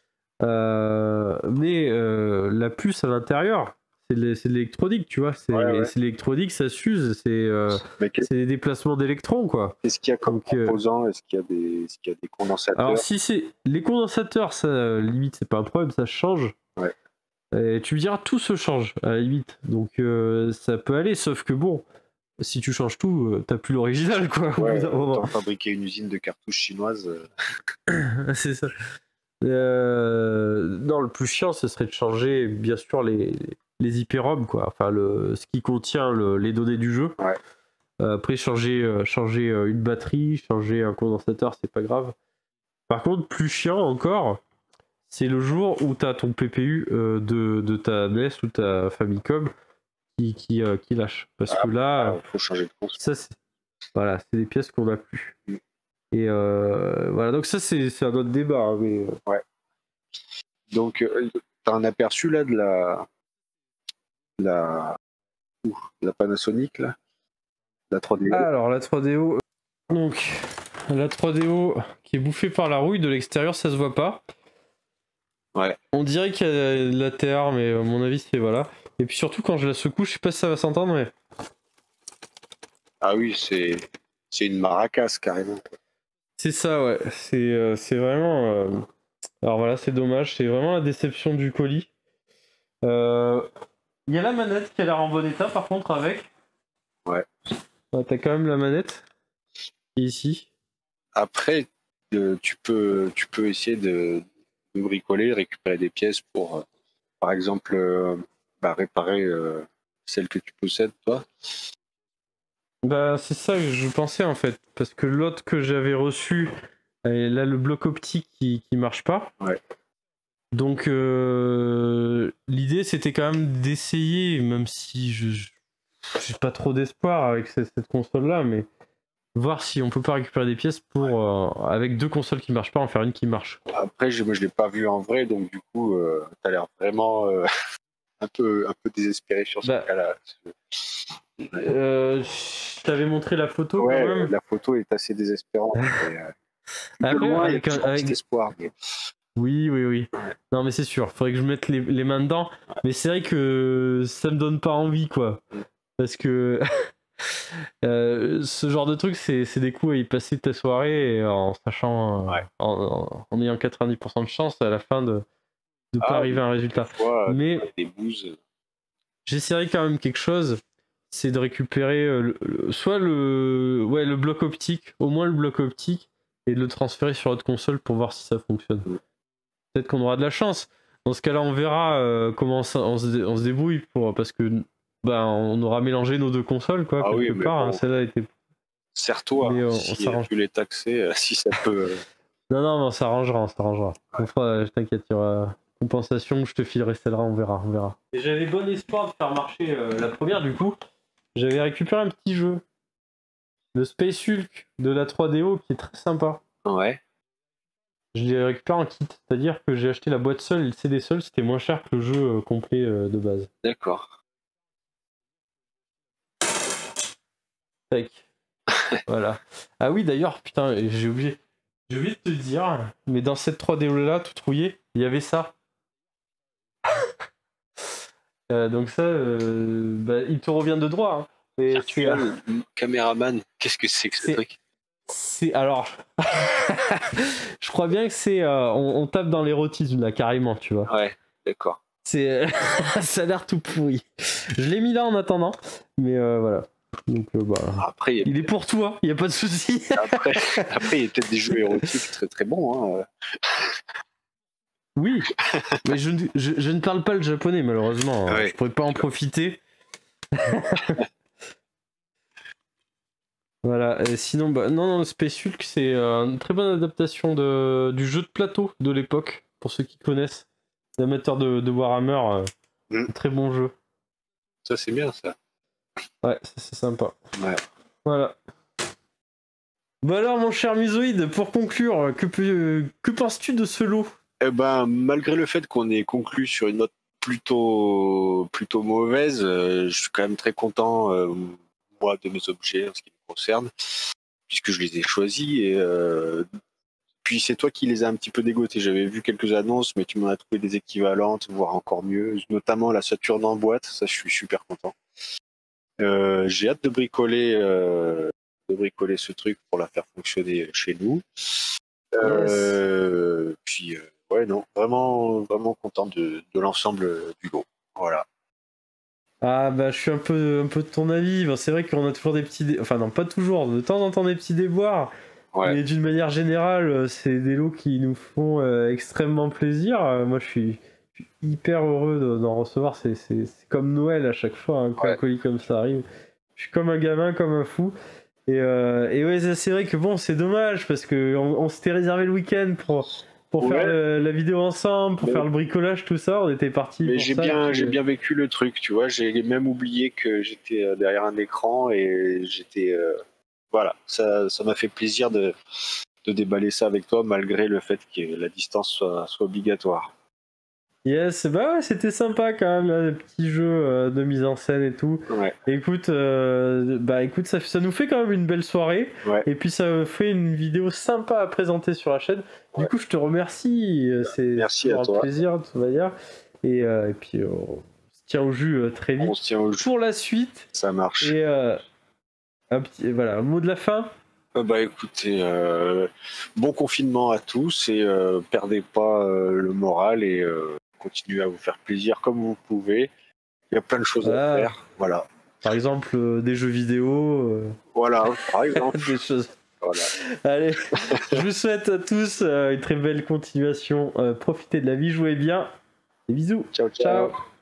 Mais la puce à l'intérieur, c'est de l'électronique, tu vois. C'est l'électronique, ça s'use, c'est des déplacements d'électrons, quoi. Qu'est-ce qu'il y a comme composants? Est-ce qu'il y a des condensateurs? Alors, si c'est les condensateurs, ça, limite, c'est pas un problème, ça change. Ouais. Et tu me diras, tout se change, à la limite. Donc, ça peut aller, sauf que bon, si tu changes tout, t'as plus l'original, quoi. Ouais, autant fabriquer une usine de cartouches chinoises. C'est ça. Non, le plus chiant, ce serait de changer, bien sûr, les hyperroms, quoi. Enfin, ce qui contient les données du jeu. Ouais. Après, changer une batterie, changer un condensateur, c'est pas grave. Par contre, plus chiant encore, c'est le jour où tu as ton PPU de ta NES ou ta Famicom qui lâche. Parce que là, faut changer de console. Ça, c'est des pièces qu'on n'a plus. Et voilà, donc ça, c'est un autre débat. Hein, mais... Ouais. Donc, tu as un aperçu là de la Panasonic, là, la 3DO. Alors, la 3DO. Donc, la 3DO qui est bouffée par la rouille de l'extérieur, ça se voit pas. Ouais. On dirait qu'il y a de la terre, mais à mon avis, c'est voilà. Et puis surtout, quand je la secoue, je sais pas si ça va s'entendre, mais. Ah oui, c'est une maracasse carrément. C'est ça, ouais. C'est vraiment. Alors voilà, c'est dommage. C'est vraiment la déception du colis. Il y a la manette qui a l'air en bon état, par contre, avec. Ouais. T'as quand même la manette qui est ici. Après, tu peux essayer de bricoler, récupérer des pièces pour, par exemple, réparer celle que tu possèdes, toi. Bah, c'est ça que je pensais en fait, parce que l'autre que j'avais reçu, là le bloc optique qui marche pas. Ouais. Donc l'idée c'était quand même d'essayer, même si j'ai pas trop d'espoir avec cette console là, mais voir si on peut pas récupérer des pièces pour avec deux consoles qui marchent pas, en faire une qui marche. Après, moi je l'ai pas vu en vrai, donc du coup, t'as l'air vraiment un peu désespéré sur ce cas-là. Je t'avais montré la photo quand même. La photo est assez désespérante. Après, loin, il y a petit espoir. Mais... Oui. Non, mais c'est sûr, faudrait que je mette les mains dedans. Mais c'est vrai que ça me donne pas envie, quoi. Parce que ce genre de truc, c'est des coups à y passer ta soirée et en sachant, en ayant 90% de chance à la fin de pas arriver à un résultat. Mais j'essaierai quand même quelque chose. C'est de récupérer soit le bloc optique, au moins le bloc optique, et de le transférer sur votre console pour voir si ça fonctionne. Peut-être qu'on aura de la chance. Dans ce cas-là, on verra comment on se débrouille parce que on aura mélangé nos deux consoles, quoi, quelque part. Bon, hein, celle-là était. Serre-toi, si tu les taxer, si ça peut. Non, mais on s'arrangera. Ouais. Je t'inquiète, il y aura compensation, je te filerai celle-là, on verra. Et j'avais bon espoir de faire marcher la première, du coup. J'avais récupéré un petit jeu, le Space Hulk de la 3DO, qui est très sympa. Ouais. Je l'ai récupéré en kit, c'est-à-dire que j'ai acheté la boîte seule et le CD seul, c'était moins cher que le jeu complet de base. D'accord. Tac. Voilà. Ah oui, d'ailleurs, putain, j'ai oublié de te dire, mais dans cette 3DO là, tout rouillé, il y avait ça. Donc ça, il te revient de droit. Hein. Mais caméraman, qu'est-ce que c'est que ce truc? Alors, je crois bien que c'est, on tape dans l'érotisme là, carrément, tu vois. Ouais, d'accord. Ça a l'air tout pourri. Je l'ai mis là en attendant, mais voilà. Donc après, il est pour toi, il y a pas de souci. Après, il y a peut-être des jeux érotiques très très bons. Hein. Oui, mais je ne parle pas le japonais malheureusement. Ouais. Je pourrais pas en profiter. Voilà. Et sinon, non, Space Hulk, c'est une très bonne adaptation du jeu de plateau de l'époque pour ceux qui connaissent. Les amateurs de Warhammer, très bon jeu. Ça c'est bien ça. Ouais, c'est sympa. Ouais. Voilà. Bon alors mon cher Musoïde, pour conclure, que penses-tu de ce lot? Eh ben, malgré le fait qu'on ait conclu sur une note plutôt mauvaise, je suis quand même très content, moi, de mes objets en ce qui me concerne, puisque je les ai choisis et puis c'est toi qui les as un petit peu dégotés. J'avais vu quelques annonces, mais tu m'en as trouvé des équivalentes, voire encore mieux, notamment la Saturn en boîte, ça je suis super content. J'ai hâte de bricoler ce truc pour la faire fonctionner chez nous. Puis ouais, non, vraiment content de l'ensemble du lot. Voilà. Ah je suis un peu de ton avis. C'est vrai qu'on a toujours des petits enfin non, pas toujours, de temps en temps des petits déboires. Ouais. Mais d'une manière générale, c'est des lots qui nous font extrêmement plaisir. Moi je suis hyper heureux d'en recevoir. C'est comme Noël à chaque fois, hein, quand un colis comme ça arrive. Je suis comme un gamin, comme un fou. Et ouais, c'est vrai que bon, c'est dommage parce qu'on s'était réservé le week-end pour faire la vidéo ensemble, pour faire le bricolage, tout ça. On était partis. Mais j'ai bien vécu le truc, tu vois. J'ai même oublié que j'étais derrière un écran et j'étais. Voilà, ça m'a fait plaisir de déballer ça avec toi malgré le fait que la distance soit obligatoire. Yes, ouais, c'était sympa quand même, là, le petit jeu de mise en scène et tout. Ouais. Écoute, ça nous fait quand même une belle soirée. Ouais. Et puis ça fait une vidéo sympa à présenter sur la chaîne. Du coup, je te remercie. Merci à toi. Un plaisir de toute manière. Et puis on se tient au jus très vite. On se tient au jus. Pour la suite. Ça marche. Et un mot de la fin. Écoutez, bon confinement à tous et perdez pas le moral et continuez à vous faire plaisir comme vous pouvez. Il y a plein de choses à faire. Voilà. Par exemple, des jeux vidéo. Voilà, par exemple. Des choses. Voilà. Allez, je vous souhaite à tous une très belle continuation. Profitez de la vie, jouez bien. Des bisous. Ciao.